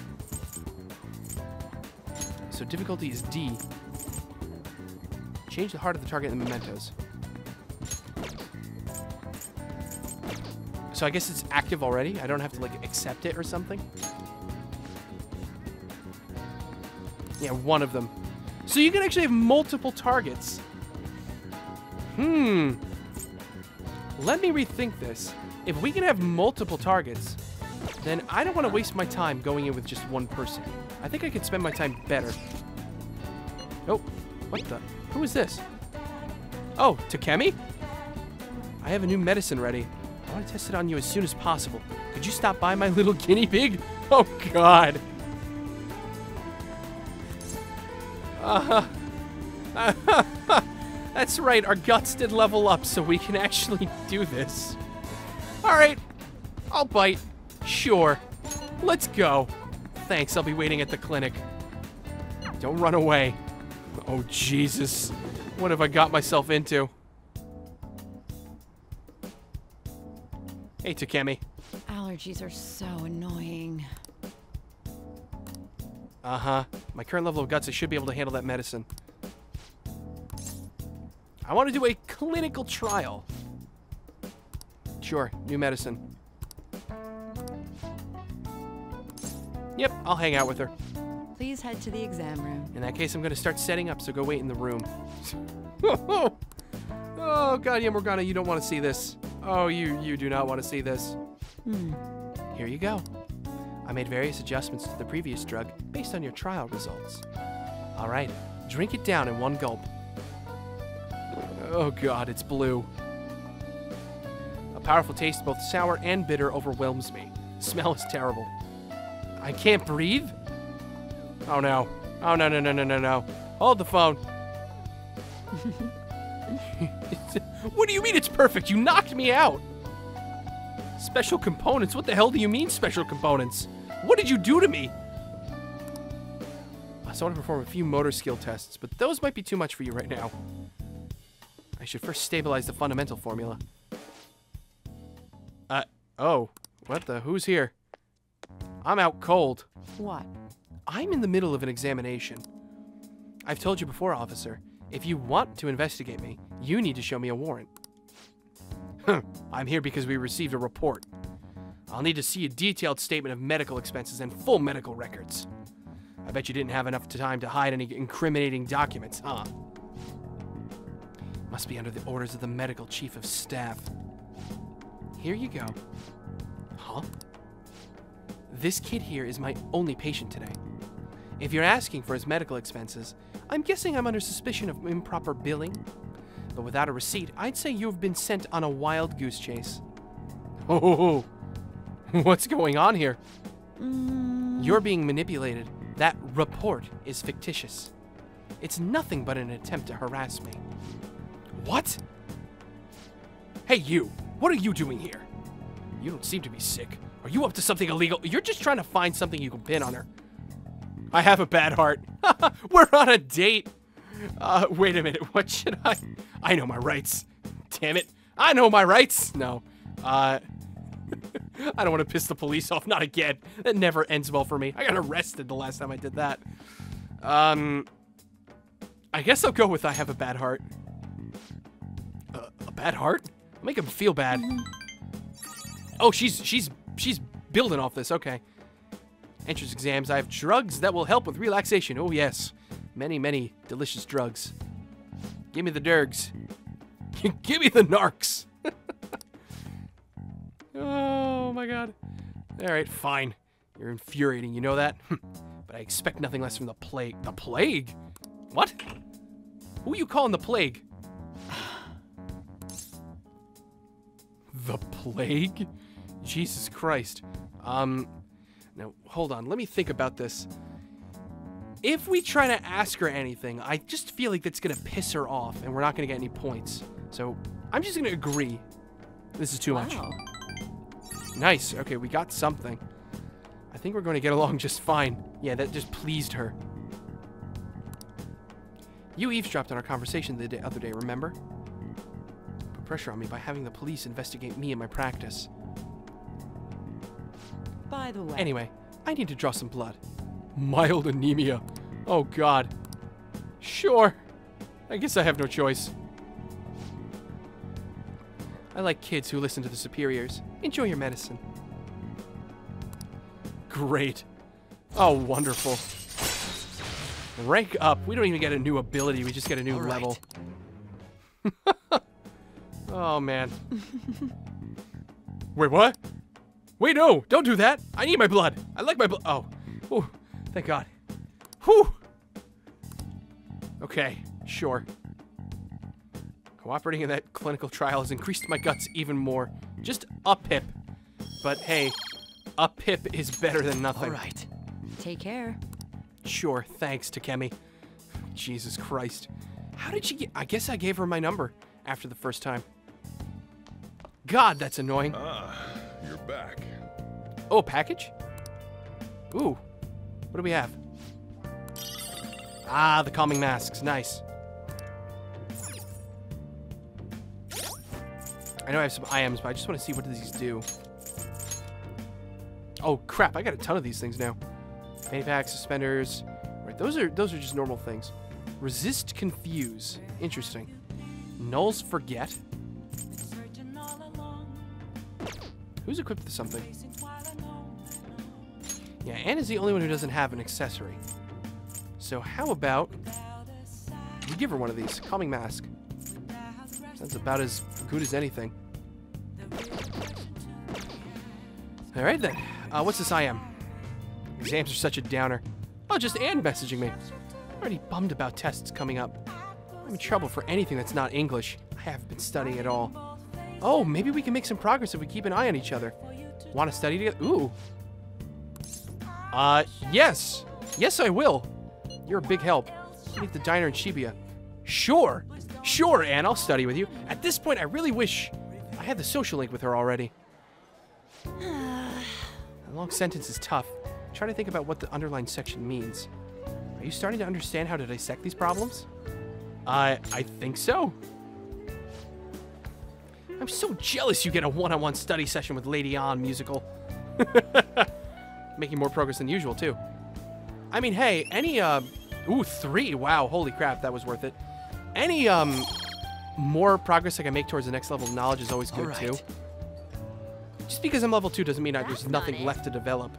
Speaker 1: So difficulty is D. Change the heart of the target in the Mementos. So I guess it's active already. I don't have to, like, accept it or something. Yeah, one of them. So you can actually have multiple targets. Let me rethink this. If we can have multiple targets, then I don't want to waste my time going in with just one person. I think I could spend my time better. Oh, what the? Who is this? Oh, Takemi? I have a new medicine ready. I want to test it on you as soon as possible. Could you stop by, my little guinea pig? Oh, God. That's right, our guts did level up so we can actually do this. Alright, I'll bite. Sure. Let's go. Thanks, I'll be waiting at the clinic. Don't run away. Oh, Jesus. What have I got myself into? Hey, Takemi.
Speaker 6: Allergies are so annoying.
Speaker 1: Uh-huh. My current level of guts, I should be able to handle that medicine. I want to do a clinical trial. Sure, new medicine. Yep, I'll hang out with her.
Speaker 6: Please head to the exam room.
Speaker 1: In that case, I'm going to start setting up, so go wait in the room. Oh, God, yeah, Morgana, you don't want to see this. Oh, you do not want to see this. Here you go. I made various adjustments to the previous drug based on your trial results. All right, drink it down in one gulp. Oh, God, it's blue. A powerful taste, both sour and bitter, overwhelms me. The smell is terrible. I can't breathe? Oh, no. Oh, no, no, no, no, no, no. Hold the phone. What do you mean it's perfect? You knocked me out. Special components? What the hell do you mean special components? What did you do to me? So I want to perform a few motor skill tests, but those might be too much for you right now. I should first stabilize the fundamental formula. Oh. What the? Who's here? I'm out cold.
Speaker 6: What? I'm
Speaker 1: in the middle of an examination. I've told you before, officer. If you want to investigate me, you need to show me a warrant. I'm here because we received a report. I'll need to see a detailed statement of medical expenses and full medical records. I bet you didn't have enough time to hide any incriminating documents, huh? Must be under the orders of the medical chief of staff. Here you go. Huh? This kid here is my only patient today. If you're asking for his medical expenses, I'm guessing I'm under suspicion of improper billing. But without a receipt, I'd say you've been sent on a wild goose chase. Oh, what's going on here? You're being manipulated. That report is fictitious. It's nothing but an attempt to harass me. What? Hey, you. What are you doing here? You don't seem to be sick. Are you up to something illegal? You're just trying to find something you can pin on her. I have a bad heart. We're on a date. Wait a minute. What should I... I know my rights. Damn it. I know my rights. No. I don't want to piss the police off. Not again. That never ends well for me. I got arrested the last time I did that. I guess I'll go with I have a bad heart. A bad heart? I'll make him feel bad. Oh, she's building off this. Okay. Entrance exams. I have drugs that will help with relaxation. Oh, yes. Many, many delicious drugs. Give me the dergs. Give me the narcs. Oh, my God. All right, fine. You're infuriating. You know that? But I expect nothing less from the plague. The plague? What? Who are you calling the plague? The plague? Jesus Christ. Now, hold on. Let me think about this. If we try to ask her anything, I just feel like that's going to piss her off, and we're not going to get any points. So, I'm just going to agree. This is too much. Nice. Okay, we got something. I think we're going to get along just fine. Yeah, that just pleased her. You eavesdropped on our conversation the other day, remember? Put pressure on me by having the police investigate me and my practice.
Speaker 6: By the way...
Speaker 1: Anyway, I need to draw some blood. Mild anemia. Oh, God. Sure. I guess I have no choice. I like kids who listen to the superiors. Enjoy your medicine. Great. Oh, wonderful. Rank up. We don't even get a new ability. We just get a new level. Oh, man. Wait, what? Wait, no. Don't do that. I need my blood. I like my blood. Oh. Ooh, thank God. Whew. Okay, sure. Cooperating in that clinical trial has increased my guts even more. Just a pip. But hey, a pip is better than nothing.
Speaker 2: All right.
Speaker 6: Take care.
Speaker 1: Sure, thanks, Takemi. Jesus Christ. How did she get... I guess I gave her my number after the first time. God, that's annoying.
Speaker 9: Ah, you're back.
Speaker 1: Oh, a package? Ooh. What do we have? Ah, the calming masks. Nice. I know I have some IMs, but I just want to see what these do. Oh, crap. I got a ton of these things now. Fanny packs, suspenders. Right, those are just normal things. Resist confuse. Interesting. Nulls forget. Who's equipped with something? Yeah, Anna's the only one who doesn't have an accessory. So how about we give her one of these. Calming mask. Sounds about as good as anything. Alright then. What's this I am? Exams are such a downer. Oh, just Anne messaging me. I'm already bummed about tests coming up. I'm in trouble for anything that's not English. I haven't been studying at all. Oh, maybe we can make some progress if we keep an eye on each other. Want to study together? Ooh. Yes. Yes, I will. You're a big help. Meet the diner in Shibuya. Sure. Sure, Anne, I'll study with you. At this point, I really wish I had the social link with her already. A long sentence is tough. Try to think about what the underlined section means. Are you starting to understand how to dissect these problems? I think so. I'm so jealous you get a one-on-one study session with Lady On musical. Making more progress than usual, too. I mean, hey, any, ooh, 3. Wow, holy crap, that was worth it. Any, more progress I can make towards the next level of knowledge is always good, too. Just because I'm level 2 doesn't mean there's nothing left to develop.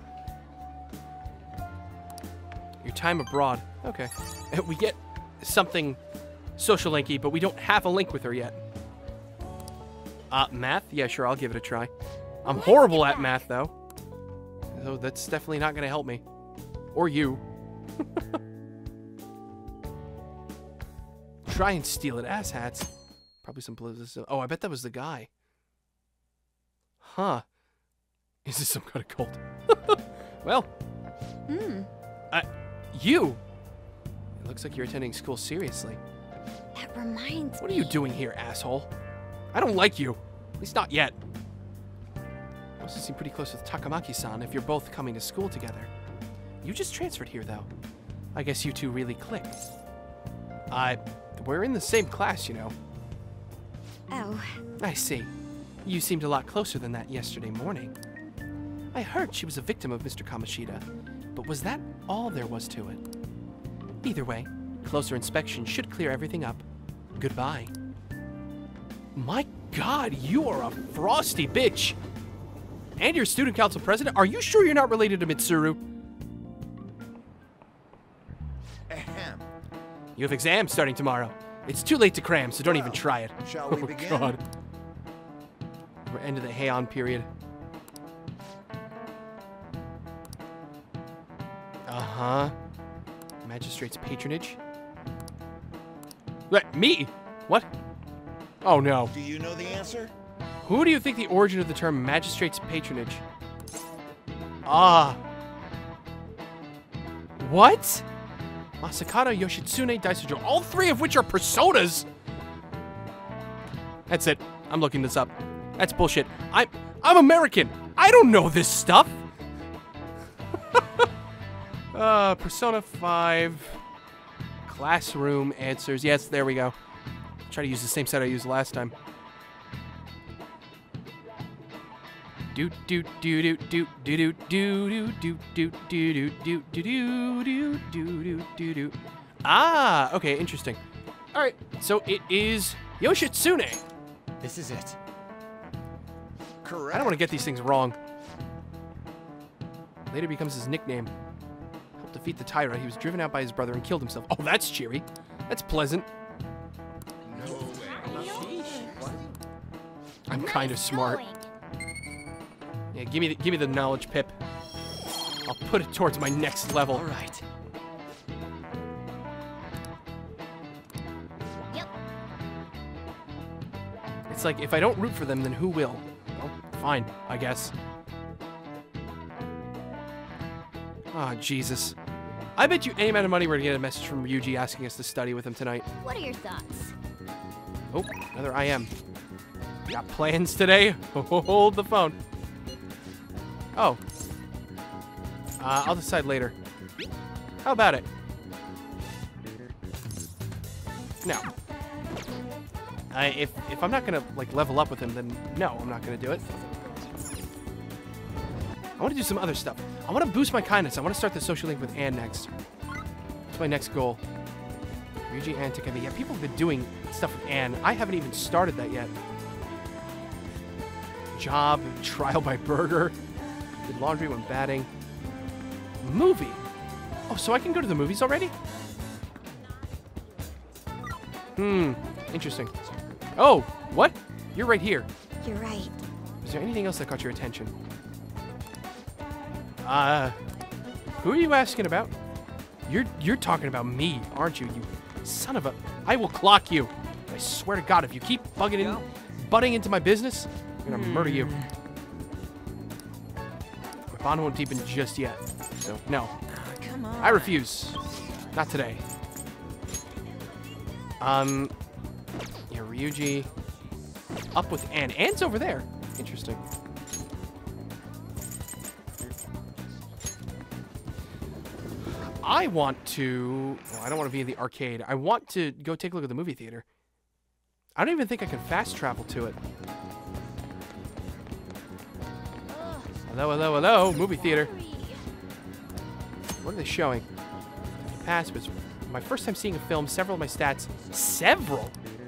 Speaker 1: Your time abroad. Okay. We get something social linky, but we don't have a link with her yet. Math? Yeah, sure, I'll give it a try. I'm horrible at math, though. So that's definitely not going to help me. Or you. Try and steal it, asshats. Probably some political... Oh, I bet that was the guy. Huh. Is this some kind of cult? Well. You! It looks like you're attending school seriously.
Speaker 3: That reminds me.
Speaker 1: What are you doing here, asshole? I don't like you. At least not yet. You also seem pretty close with Takamaki-san if you're both coming to school together. You just transferred here, though. I guess you two really clicked. We're in the same class, you know.
Speaker 3: Oh.
Speaker 1: I see. You seemed a lot closer than that yesterday morning. I heard she was a victim of Mr. Kamoshida, but was that all there was to it? Either way, closer inspection should clear everything up. Goodbye. My God, you are a frosty bitch. And you're student council president? Are you sure you're not related to Mitsuru?
Speaker 10: Ahem.
Speaker 1: You have exams starting tomorrow. It's too late to cram, so don't even try it.
Speaker 10: Shall we begin?
Speaker 1: Oh, God. We're end of the Heian period. Uh-huh. Magistrate's patronage. What? Me? What? Oh, no.
Speaker 10: Do you know the answer?
Speaker 1: Who do you think the origin of the term magistrate's patronage? Ah. What? Masakata, Yoshitsune, Daisujo, all 3 of which are personas? That's it. I'm looking this up. That's bullshit. I'm American. I don't know this stuff. Persona 5. Classroom answers. Yes, there we go. Try to use the same set I used last time. Do do do do do do do do do do do do do do do do do do. Ah, okay, interesting. All right, so it is Yoshitsune.
Speaker 10: This is it. Correct.
Speaker 1: I don't want to get these things wrong. Later becomes his nickname. Helped defeat the Tyra. He was driven out by his brother and killed himself. Oh, that's cheery. That's pleasant.
Speaker 10: No way.
Speaker 1: I'm kind of smart. Yeah, give me the knowledge pip. I'll put it towards my next level.
Speaker 2: All right.
Speaker 1: it's like, if I don't root for them, then who will? Well, fine, I guess. Oh, Jesus. I bet you any amount of money we're gonna get a message from Ryuji asking us to study with him tonight.
Speaker 3: What are your thoughts?
Speaker 1: Oh, another IM. Got plans today? Hold the phone. Oh. I'll decide later. How about it? No. If I'm not gonna like level up with him, then no, I'm not gonna do it. I want to do some other stuff. I want to boost my kindness. I want to start the social link with Anne next. That's my next goal. Ryuji, Anne, Takemi. Yeah, people have been doing stuff with Anne. I haven't even started that yet. Job, trial by burger. Did laundry, went batting. Movie. Oh, so I can go to the movies already? Interesting. Oh, what? You're right here.
Speaker 3: You're right.
Speaker 1: Is there anything else that caught your attention? Who are you asking about? You're talking about me, aren't you? You son of a... I will clock you. I swear to God, if you keep butting into my business, I'm gonna murder you. My bond won't deepen just yet. So, no.
Speaker 2: Come on.
Speaker 1: I refuse. Not today. Yeah, Ryuji. Up with Anne. Anne's over there. Interesting. I want to... Well, I don't want to be in the arcade. I want to go take a look at the movie theater. I don't even think I can fast travel to it. Hello, hello, hello. Movie theater. What are they showing? Pass was my first time seeing a film. Several of my stats. Several?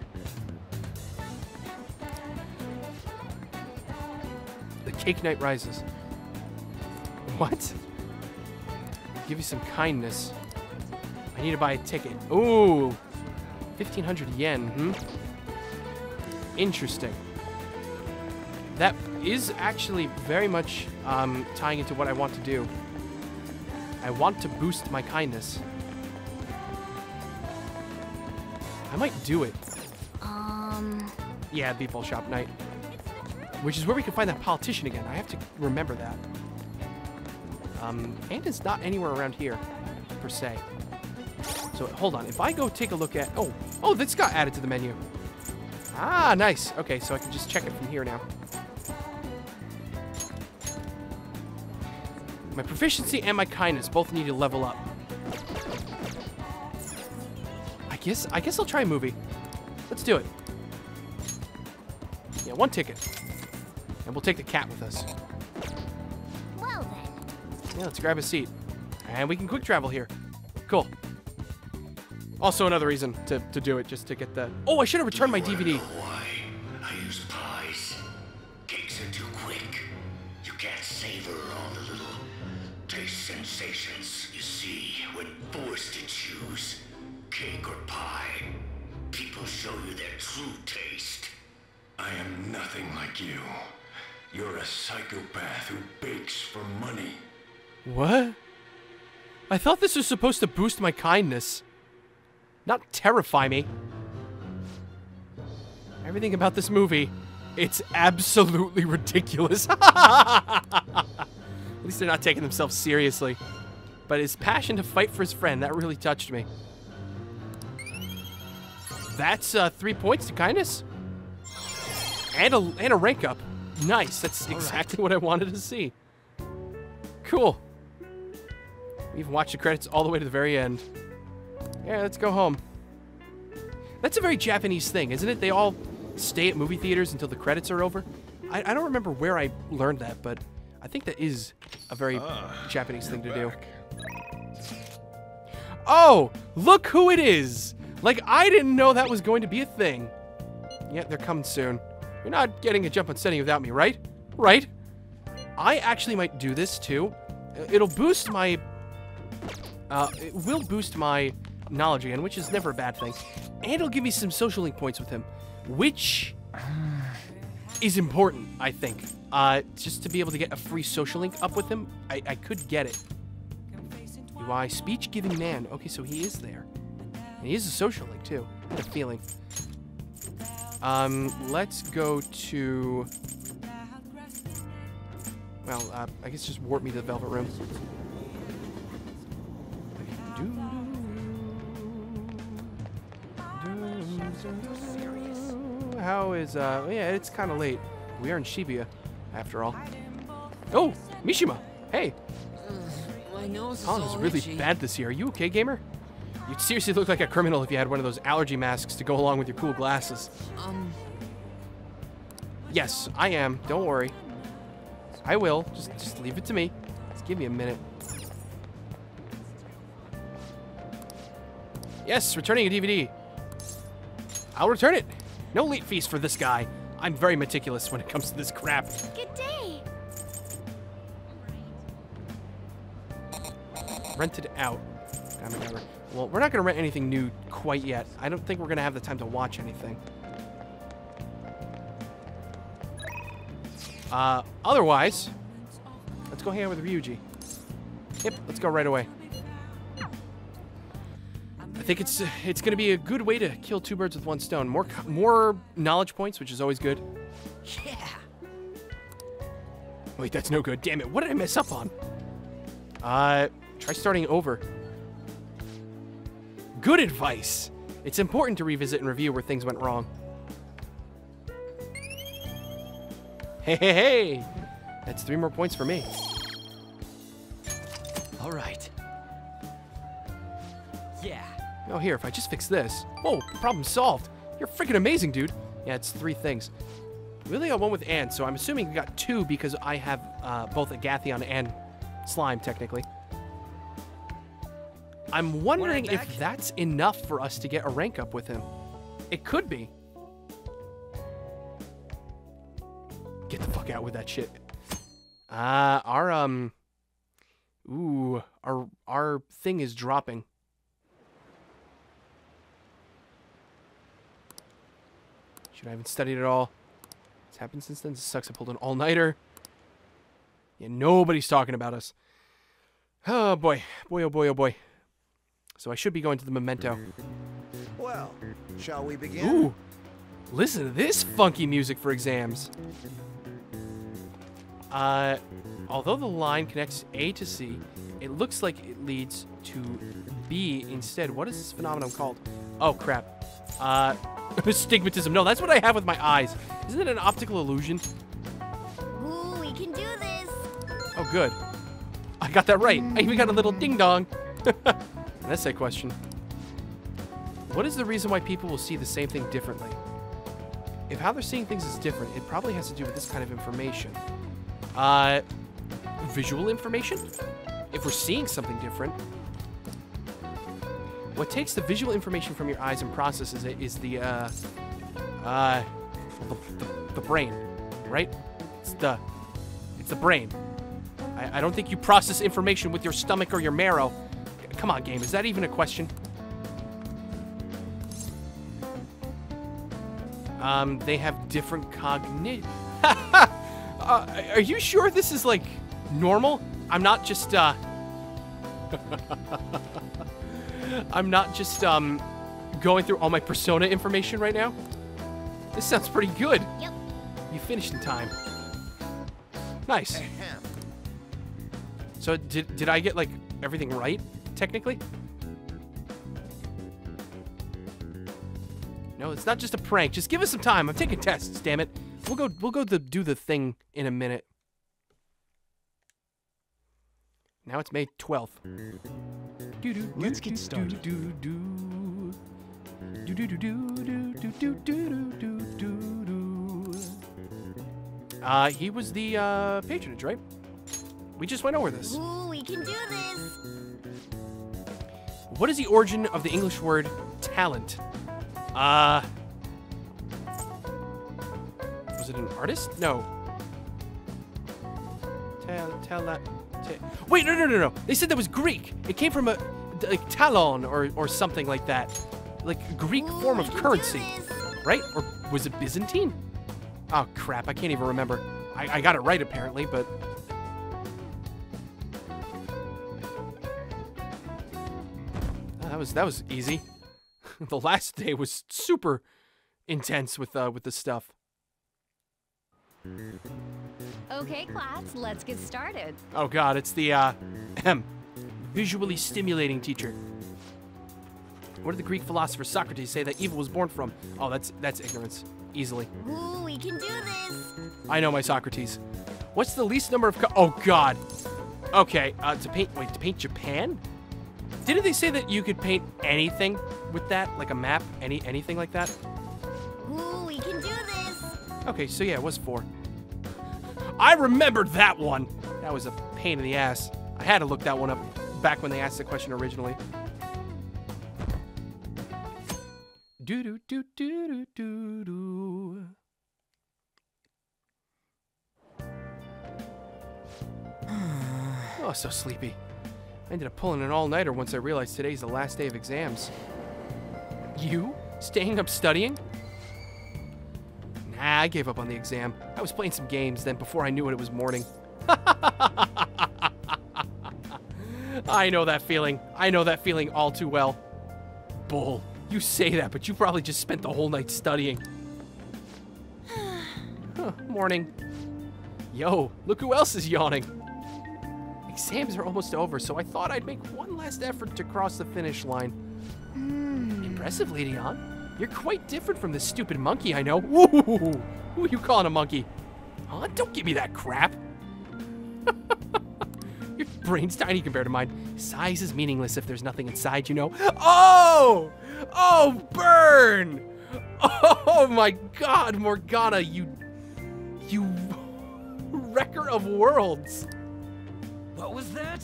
Speaker 1: The Cake Night Rises. What? Give you some kindness. I need to buy a ticket. Ooh. 1,500 yen, Interesting. That is actually very much tying into what I want to do. I want to boost my kindness. I might do it. Yeah, Beefball Shop Night. Which is where we can find that politician again. I have to remember that. And it's not anywhere around here, per se. So, hold on. If I go take a look at... Oh, this got added to the menu. Ah, nice. Okay, so I can just check it from here now. My proficiency and my kindness both need to level up. I guess I'll try a movie. Let's do it. Yeah, one ticket. And we'll take the cat with us.
Speaker 3: Well then.
Speaker 1: Yeah, let's grab a seat. And we can quick travel here. Cool. Also another reason to do it, just to get the... Oh, I should have returned my DVD.
Speaker 4: Why? I use pies. Cakes are too quick. You can't savor all the little taste sensations you see when forced to choose cake or pie. People show you their true taste. I am nothing like you. You're a psychopath who bakes for money.
Speaker 1: What? I thought this was supposed to boost my kindness. Not terrify me. Everything about this movie, it's absolutely ridiculous. At least they're not taking themselves seriously. But his passion to fight for his friend, that really touched me. That's 3 points to kindness. And a rank up. Nice, that's exactly what I wanted to see. Cool. We've watched the credits all the way to the very end. Yeah, let's go home. That's a very Japanese thing, isn't it? They all stay at movie theaters until the credits are over. I don't remember where I learned that, but I think that is a very Japanese thing to do. Oh, look who it is! Like, I didn't know that was going to be a thing. Yeah, they're coming soon. You're not getting a jump on setting without me, right? Right? I actually might do this, too. It'll boost my... it will boost my knowledge again, which is never a bad thing. And it'll give me some social link points with him, which is important, I think. Just to be able to get a free social link up with him, I could get it. UI, speech-giving man. Okay, so he is there. And he is a social link, too. I have a feeling. Let's go to... Well, I guess just warp me to the Velvet Room. How is, yeah, it's kind of late. We are in Shibuya, after all. Oh, Mishima! Hey!
Speaker 2: My nose is
Speaker 1: Pollen is really bad this year. Are you okay, gamer? You'd seriously look like a criminal if you had one of those allergy masks to go along with your cool glasses. Yes, I am. Don't worry. I will. Just leave it to me. Just give me a minute. Yes, returning a DVD. I'll return it. No late fees for this guy. I'm very meticulous when it comes to this crap.
Speaker 3: Good day.
Speaker 1: Rented out. Well, we're not going to rent anything new quite yet. I don't think we're going to have the time to watch anything. Otherwise, let's go hang out with Ryuji. Yep, let's go right away. I think it's going to be a good way to kill two birds with one stone. More knowledge points, which is always good.
Speaker 2: Yeah.
Speaker 1: Wait, that's no good. Damn it, what did I mess up on? Try starting over. Good advice. It's important to revisit and review where things went wrong. Hey, hey, hey! That's 3 more points for me.
Speaker 2: All right. Yeah.
Speaker 1: Oh, here, if I just fix this. Whoa, problem solved. You're freaking amazing, dude. Yeah, it's 3 things. We only got 1 with Anne, so I'm assuming we got 2 because I have both Agathion and Slime, technically. I'm wondering if that's enough for us to get a rank up with him. It could be. Get the fuck out with that shit. Our thing is dropping. Should I have studied at all? It's happened since then. This sucks. I pulled an all-nighter. Yeah, nobody's talking about us. Oh boy. Boy, oh boy, oh boy. So I should be going to the Memento.
Speaker 10: Well, shall we begin?
Speaker 1: Ooh. Listen to this funky music for exams. Although the line connects A to C, it looks like it leads to B instead. What is this phenomenon called? Oh, crap. Astigmatism. No, that's what I have with my eyes. Isn't it an optical illusion?
Speaker 3: Ooh, we can do this.
Speaker 1: Oh, good. I got that right. I even got a little ding-dong. An essay question. What is the reason why people will see the same thing differently? If how they're seeing things is different, it probably has to do with this kind of information. Visual information? If we're seeing something different. What takes the visual information from your eyes and processes it is the brain, right? It's the brain. I don't think you process information with your stomach or your marrow. Come on, game. Is that even a question? They have different cognition. Are you sure this is, like, normal? I'm not just, I'm not just, going through all my Persona information right now? This sounds pretty good.
Speaker 3: Yep.
Speaker 1: You finished in time. Nice. So, did I get, like, everything right, technically? No, it's not just a prank. Just give us some time. I'm taking tests, damn it. We'll go do the thing in a minute. Now it's May 12th.
Speaker 2: Let's get started.
Speaker 1: He was the patronage, right? We just went over this.
Speaker 3: Ooh, we can do this.
Speaker 1: What is the origin of the English word talent? Was it an artist? No. Wait, no. They said that was Greek. It came from a, like, talon or something like that. Like, a Greek form of currency. Right? Or was it Byzantine? Oh, crap. I can't even remember. I got it right, apparently, but... That was easy. The last day was super intense with the stuff.
Speaker 9: Okay, class, let's get started.
Speaker 1: Oh God, it's the visually stimulating teacher. Where did the Greek philosopher Socrates say that evil was born from? Oh, that's ignorance. Easily.
Speaker 3: Ooh, we can do this.
Speaker 1: I know my Socrates. What's the least number of oh God. Okay, to paint Japan? Didn't they say that you could paint anything with that? Like a map? Anything like that?
Speaker 3: Ooh, we can do this.
Speaker 1: Okay, so yeah, it was 4. I remembered that one! That was a pain in the ass. I had to look that one up back when they asked the question originally. Do do do do do do do. Oh, so sleepy. I ended up pulling an all-nighter once I realized today's the last day of exams. You? Staying up studying? Nah, I gave up on the exam. I was playing some games then before I knew it was morning. I know that feeling. I know that feeling all too well. Bull. You say that, but you probably just spent the whole night studying. Huh, morning. Yo, look who else is yawning. Exams are almost over, so I thought I'd make one last effort to cross the finish line. Impressive, Lady Ann. You're quite different from this stupid monkey I know. Woo! Who are you calling a monkey? Huh? Don't give me that crap. Your brain's tiny compared to mine. Size is meaningless if there's nothing inside, you know. Oh! Oh, burn! Oh my God, Morgana, you wrecker of worlds.
Speaker 2: What was that?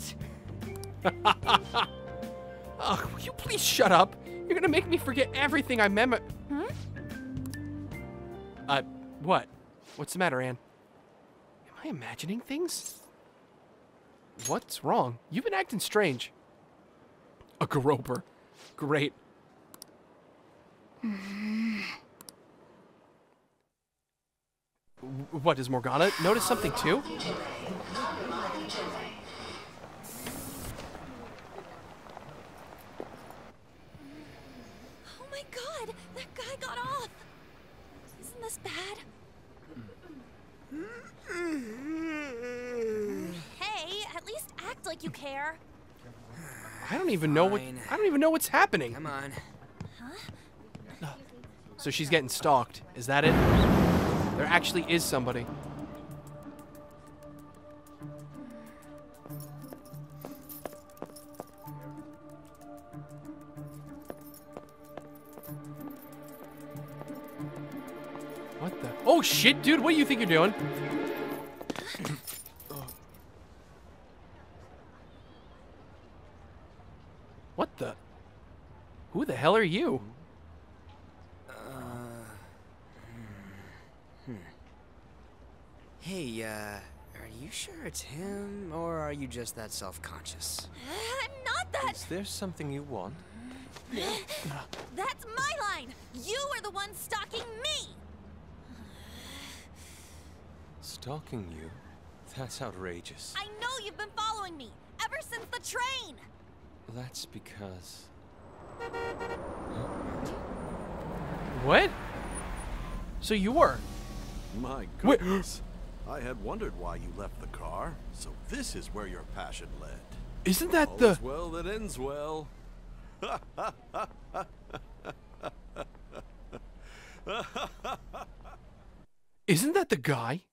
Speaker 1: Oh, will you please shut up? You're gonna make me forget everything I what? What's the matter, Anne? Am I imagining things? What's wrong? You've been acting strange. A groper. Great. What, does Morgana notice something too?
Speaker 5: Oh my God, that guy got off. Isn't this bad? Hey, at least act like you care.
Speaker 1: I don't even know what's happening.
Speaker 2: Come on.
Speaker 1: So she's getting stalked. Is that it? There actually is somebody. What the? Oh shit, dude, what do you think you're doing? What the? Who the hell are you?
Speaker 2: Hey, are you sure it's him, or are you just that self-conscious?
Speaker 5: I'm not that.
Speaker 11: Is there something you want?
Speaker 5: That's my line. You are the one stalking me.
Speaker 11: Stalking you? That's outrageous.
Speaker 5: I know you've been following me ever since the train.
Speaker 11: That's because...
Speaker 1: What? So you were?
Speaker 10: My goodness. I had wondered why you left the car. So this is where your passion led.
Speaker 1: Isn't that
Speaker 10: All
Speaker 1: the...
Speaker 10: is well that ends well.
Speaker 1: Isn't that the guy?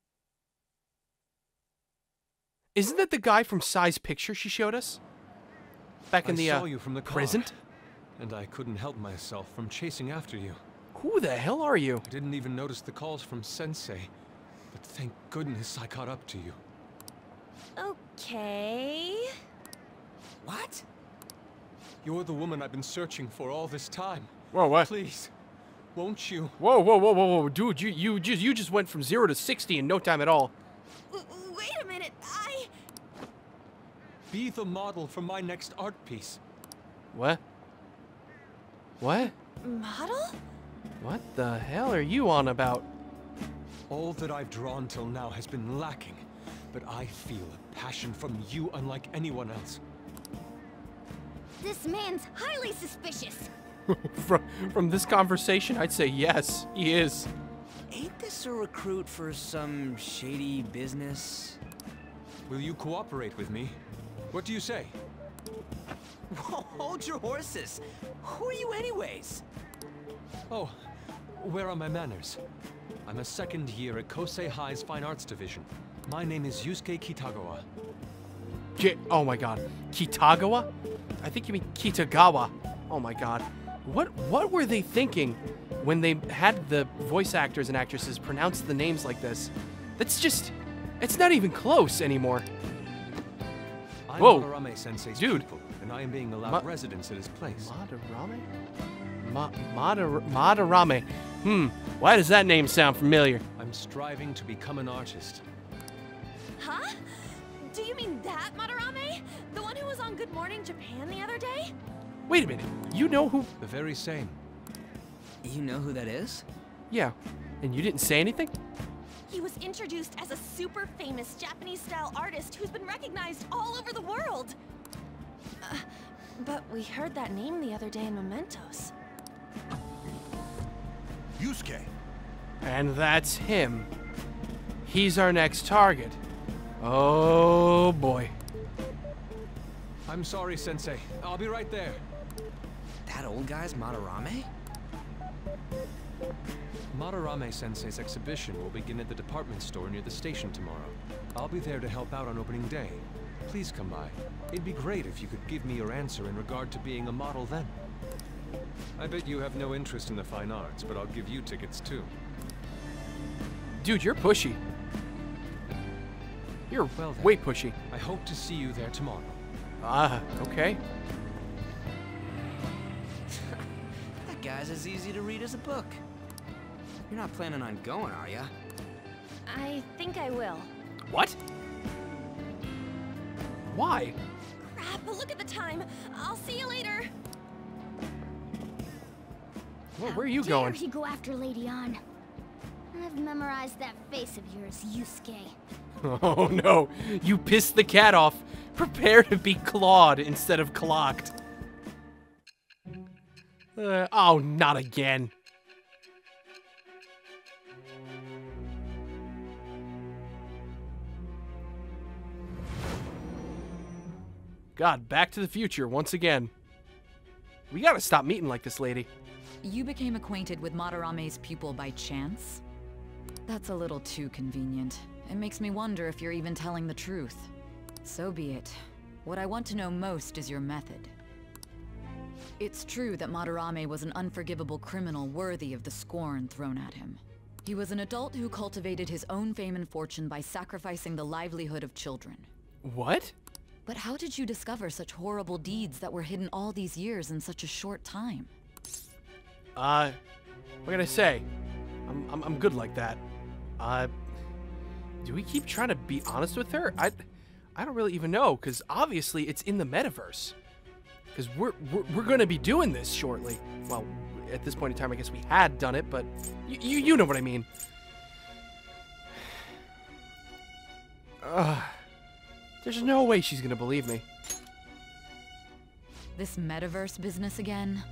Speaker 1: Isn't that the guy from Sai's picture she showed us? Back in the,
Speaker 11: I saw you from the car,
Speaker 1: present?
Speaker 11: and I couldn't help myself from chasing after you.
Speaker 1: Who the hell are you?
Speaker 11: I didn't even notice the calls from Sensei, but thank goodness I caught up to you.
Speaker 5: Okay.
Speaker 2: What?
Speaker 11: You're the woman I've been searching for all this time.
Speaker 1: Whoa, what?
Speaker 11: Please, won't you?
Speaker 1: Whoa, dude, you just went from 0 to 60 in no time at all.
Speaker 5: Wait a minute,
Speaker 11: Be the model for my next art piece.
Speaker 1: What? What?
Speaker 5: Model?
Speaker 1: What the hell are you on about?
Speaker 11: All that I've drawn till now has been lacking, but I feel a passion from you unlike anyone else.
Speaker 3: This man's highly suspicious.
Speaker 1: From this conversation, I'd say yes, he is.
Speaker 2: Ain't this a recruit for some shady business?
Speaker 11: Will you cooperate with me? What do you say?
Speaker 2: Whoa, hold your horses. Who are you anyways?
Speaker 11: Oh, where are my manners? I'm a second year at Kosei High's Fine Arts Division. My name is Yusuke Kitagawa.
Speaker 1: Oh my god. Kitagawa? I think you mean Kitagawa. Oh my god. What were they thinking when they had the voice actors and actresses pronounce the names like this? That's just... It's not even close anymore.
Speaker 11: I'm
Speaker 1: Whoa.
Speaker 11: Madarame Sensei's
Speaker 1: Dude.
Speaker 11: pupil, and I am being allowed residence at his place.
Speaker 1: Madarame? Madarame. Why does that name sound familiar?
Speaker 11: I'm striving to become an artist.
Speaker 5: Huh? Do you mean that Madarame? The one who was on Good Morning Japan the other day?
Speaker 1: Wait a minute. You know who...
Speaker 11: The very same.
Speaker 2: You know who that is?
Speaker 1: Yeah. And you didn't say anything?
Speaker 5: He was introduced as a super famous Japanese-style artist who's been recognized all over the world. But we heard that name the other day in Mementos.
Speaker 10: Yusuke.
Speaker 1: And that's him. He's our next target. Oh boy.
Speaker 11: I'm sorry, Sensei. I'll be right there.
Speaker 2: That old guy's Madarame?
Speaker 11: Madarame Sensei's exhibition will begin at the department store near the station tomorrow. I'll be there to help out on opening day. Please come by. It'd be great if you could give me your answer in regard to being a model then. I bet you have no interest in the fine arts, but I'll give you tickets too.
Speaker 1: Dude, you're pushy. You're
Speaker 11: Well then,
Speaker 1: way pushy.
Speaker 11: I hope to see you there tomorrow.
Speaker 1: Okay.
Speaker 2: That guy's as easy to read as a book. You're not planning on going, are ya?
Speaker 5: I think I will.
Speaker 1: What? Why?
Speaker 5: Crap, look at the time. I'll see you later.
Speaker 1: Where are you
Speaker 3: How
Speaker 1: going?
Speaker 3: dare he go after Lady Ann? I've memorized that face of yours, Yusuke.
Speaker 1: Oh no, you pissed the cat off. Prepare to be clawed instead of clocked. Oh, not again. God, Back to the Future once again. We gotta stop meeting like this lady.
Speaker 6: You became acquainted with Madarame's pupil by chance? That's a little too convenient. It makes me wonder if you're even telling the truth. So be it. What I want to know most is your method. It's true that Madarame was an unforgivable criminal worthy of the scorn thrown at him. He was an adult who cultivated his own fame and fortune by sacrificing the livelihood of children.
Speaker 1: What?
Speaker 6: But how did you discover such horrible deeds that were hidden all these years in such a short time?
Speaker 1: What can I say? I'm good like that. Do we keep trying to be honest with her? I don't really even know, because obviously it's in the metaverse. Because we're gonna be doing this shortly. Well, at this point in time, I guess we had done it, but you know what I mean. There's no way she's gonna believe me.
Speaker 6: This metaverse business again?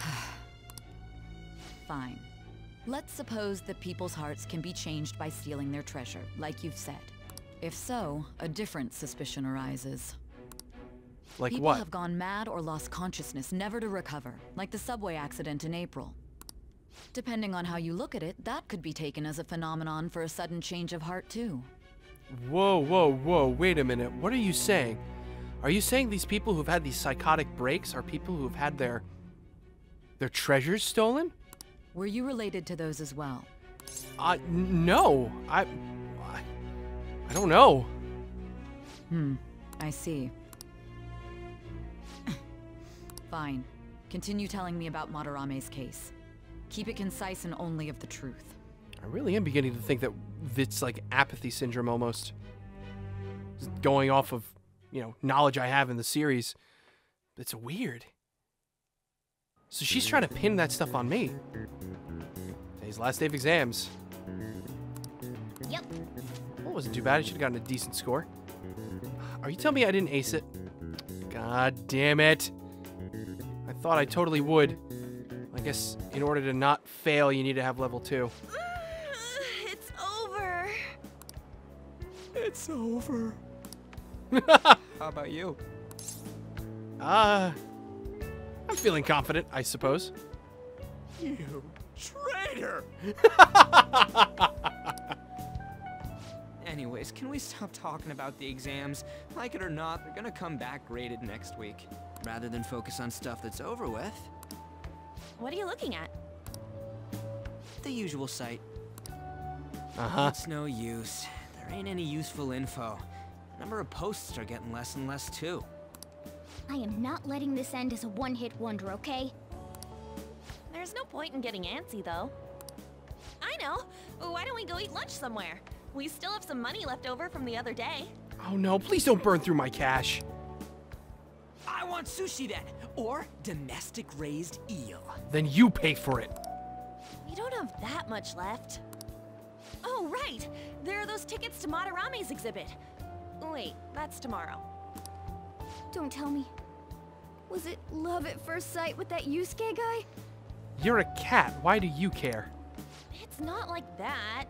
Speaker 6: Fine. Let's suppose that people's hearts can be changed by stealing their treasure, like you've said. If so, a different suspicion arises.
Speaker 1: Like
Speaker 6: People
Speaker 1: what?
Speaker 6: have gone mad or lost consciousness, never to recover, like the subway accident in April. Depending on how you look at it, that could be taken as a phenomenon for a sudden change of heart too.
Speaker 1: Whoa, whoa, whoa, wait a minute. What are you saying? Are you saying these people who've had these psychotic breaks are people who've had their treasures stolen?
Speaker 6: Were you related to those as well?
Speaker 1: No. I don't know.
Speaker 6: I see. Fine. Continue telling me about Madarame's case. Keep it concise and only of the truth.
Speaker 1: I really am beginning to think that it's like apathy syndrome almost. Just going off of, knowledge I have in the series. It's weird. So she's trying to pin that stuff on me. Today's last day of exams.
Speaker 3: Yep.
Speaker 1: Well, it wasn't too bad. I should have gotten a decent score. Are you telling me I didn't ace it? God damn it. I thought I totally would. guess in order to not fail, you need to have level 2.
Speaker 5: It's over.
Speaker 2: It's over. How about you?
Speaker 1: I'm feeling confident, I suppose.
Speaker 2: You traitor! Anyways, can we stop talking about the exams? Like it or not, they're gonna come back graded next week. Rather than focus on stuff that's over with.
Speaker 5: What are you looking at?
Speaker 2: The usual site.
Speaker 1: Uh-huh.
Speaker 2: It's no use. There ain't any useful info. The number of posts are getting less and less too.
Speaker 3: I am not letting this end as a one-hit wonder, okay?
Speaker 5: There's no point in getting antsy, though. I know. Why don't we go eat lunch somewhere? We still have some money left over from the other day.
Speaker 1: Oh no, please don't burn through my cash.
Speaker 2: I want sushi then, or domestic raised eel.
Speaker 1: Then you pay for it.
Speaker 5: We don't have that much left. Oh, right! There are those tickets to Madarame's exhibit. Wait, that's tomorrow.
Speaker 3: Don't tell me. Was it love at first sight with that Yusuke guy?
Speaker 1: You're a cat. Why do you care?
Speaker 5: It's not like that.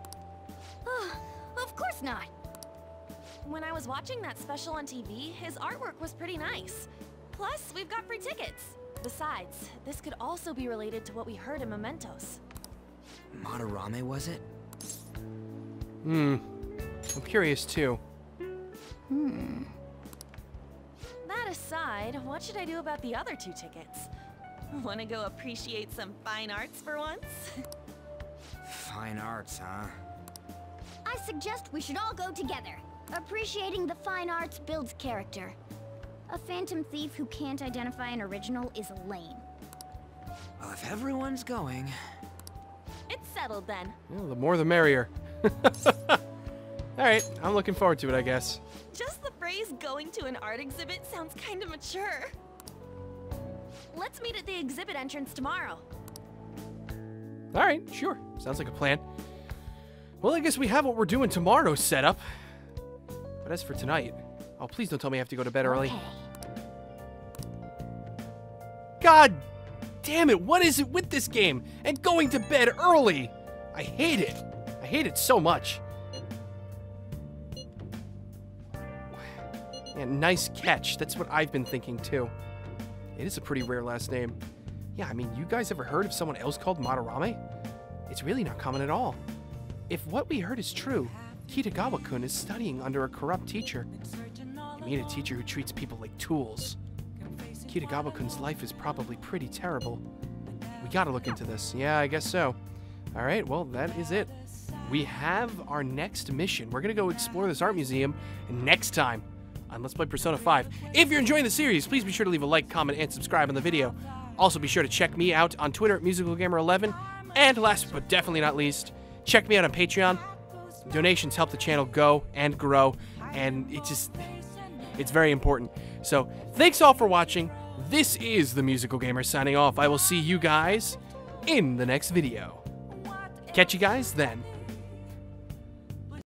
Speaker 3: Of course not.
Speaker 5: When I was watching that special on TV, his artwork was pretty nice. Plus, we've got free tickets. Besides, this could also be related to what we heard in Mementos.
Speaker 2: Madarame, was it?
Speaker 1: I'm curious too.
Speaker 5: That aside, what should I do about the other 2 tickets? Want to go appreciate some fine arts for once?
Speaker 2: Fine arts, huh?
Speaker 3: I suggest we should all go together. Appreciating the fine arts builds character. A phantom thief who can't identify an original is lame.
Speaker 2: Well, if everyone's going...
Speaker 5: It's settled then.
Speaker 1: Well, the more the merrier. Alright, I'm looking forward to it, I guess.
Speaker 5: Just the phrase going to an art exhibit sounds kind of mature. Let's meet at the exhibit entrance tomorrow.
Speaker 1: Alright, sure. Sounds like a plan. Well, I guess we have what we're doing tomorrow set up. But as for tonight... Oh, please don't tell me I have to go to bed early. God damn it, what is it with this game? And going to bed early? I hate it. I hate it so much. Yeah, nice catch. That's what I've been thinking too. It is a pretty rare last name. Yeah, I mean, you guys ever heard of someone else called Madarame? It's really not common at all. If what we heard is true, Kitagawa-kun is studying under a corrupt teacher. You mean a teacher who treats people like tools. Kitagawa-kun's life is probably pretty terrible. We gotta look into this. Yeah, I guess so. Alright, well, that is it. We have our next mission. We're gonna go explore this art museum next time on Let's Play Persona 5. If you're enjoying the series, please be sure to leave a like, comment, and subscribe on the video. Also, be sure to check me out on Twitter at MusicalGamer11. And last but definitely not least, check me out on Patreon. Donations help the channel go and grow, and it's very important. So, thanks all for watching. This is the Musical Gamer signing off. I will see you guys in the next video. Catch you guys then.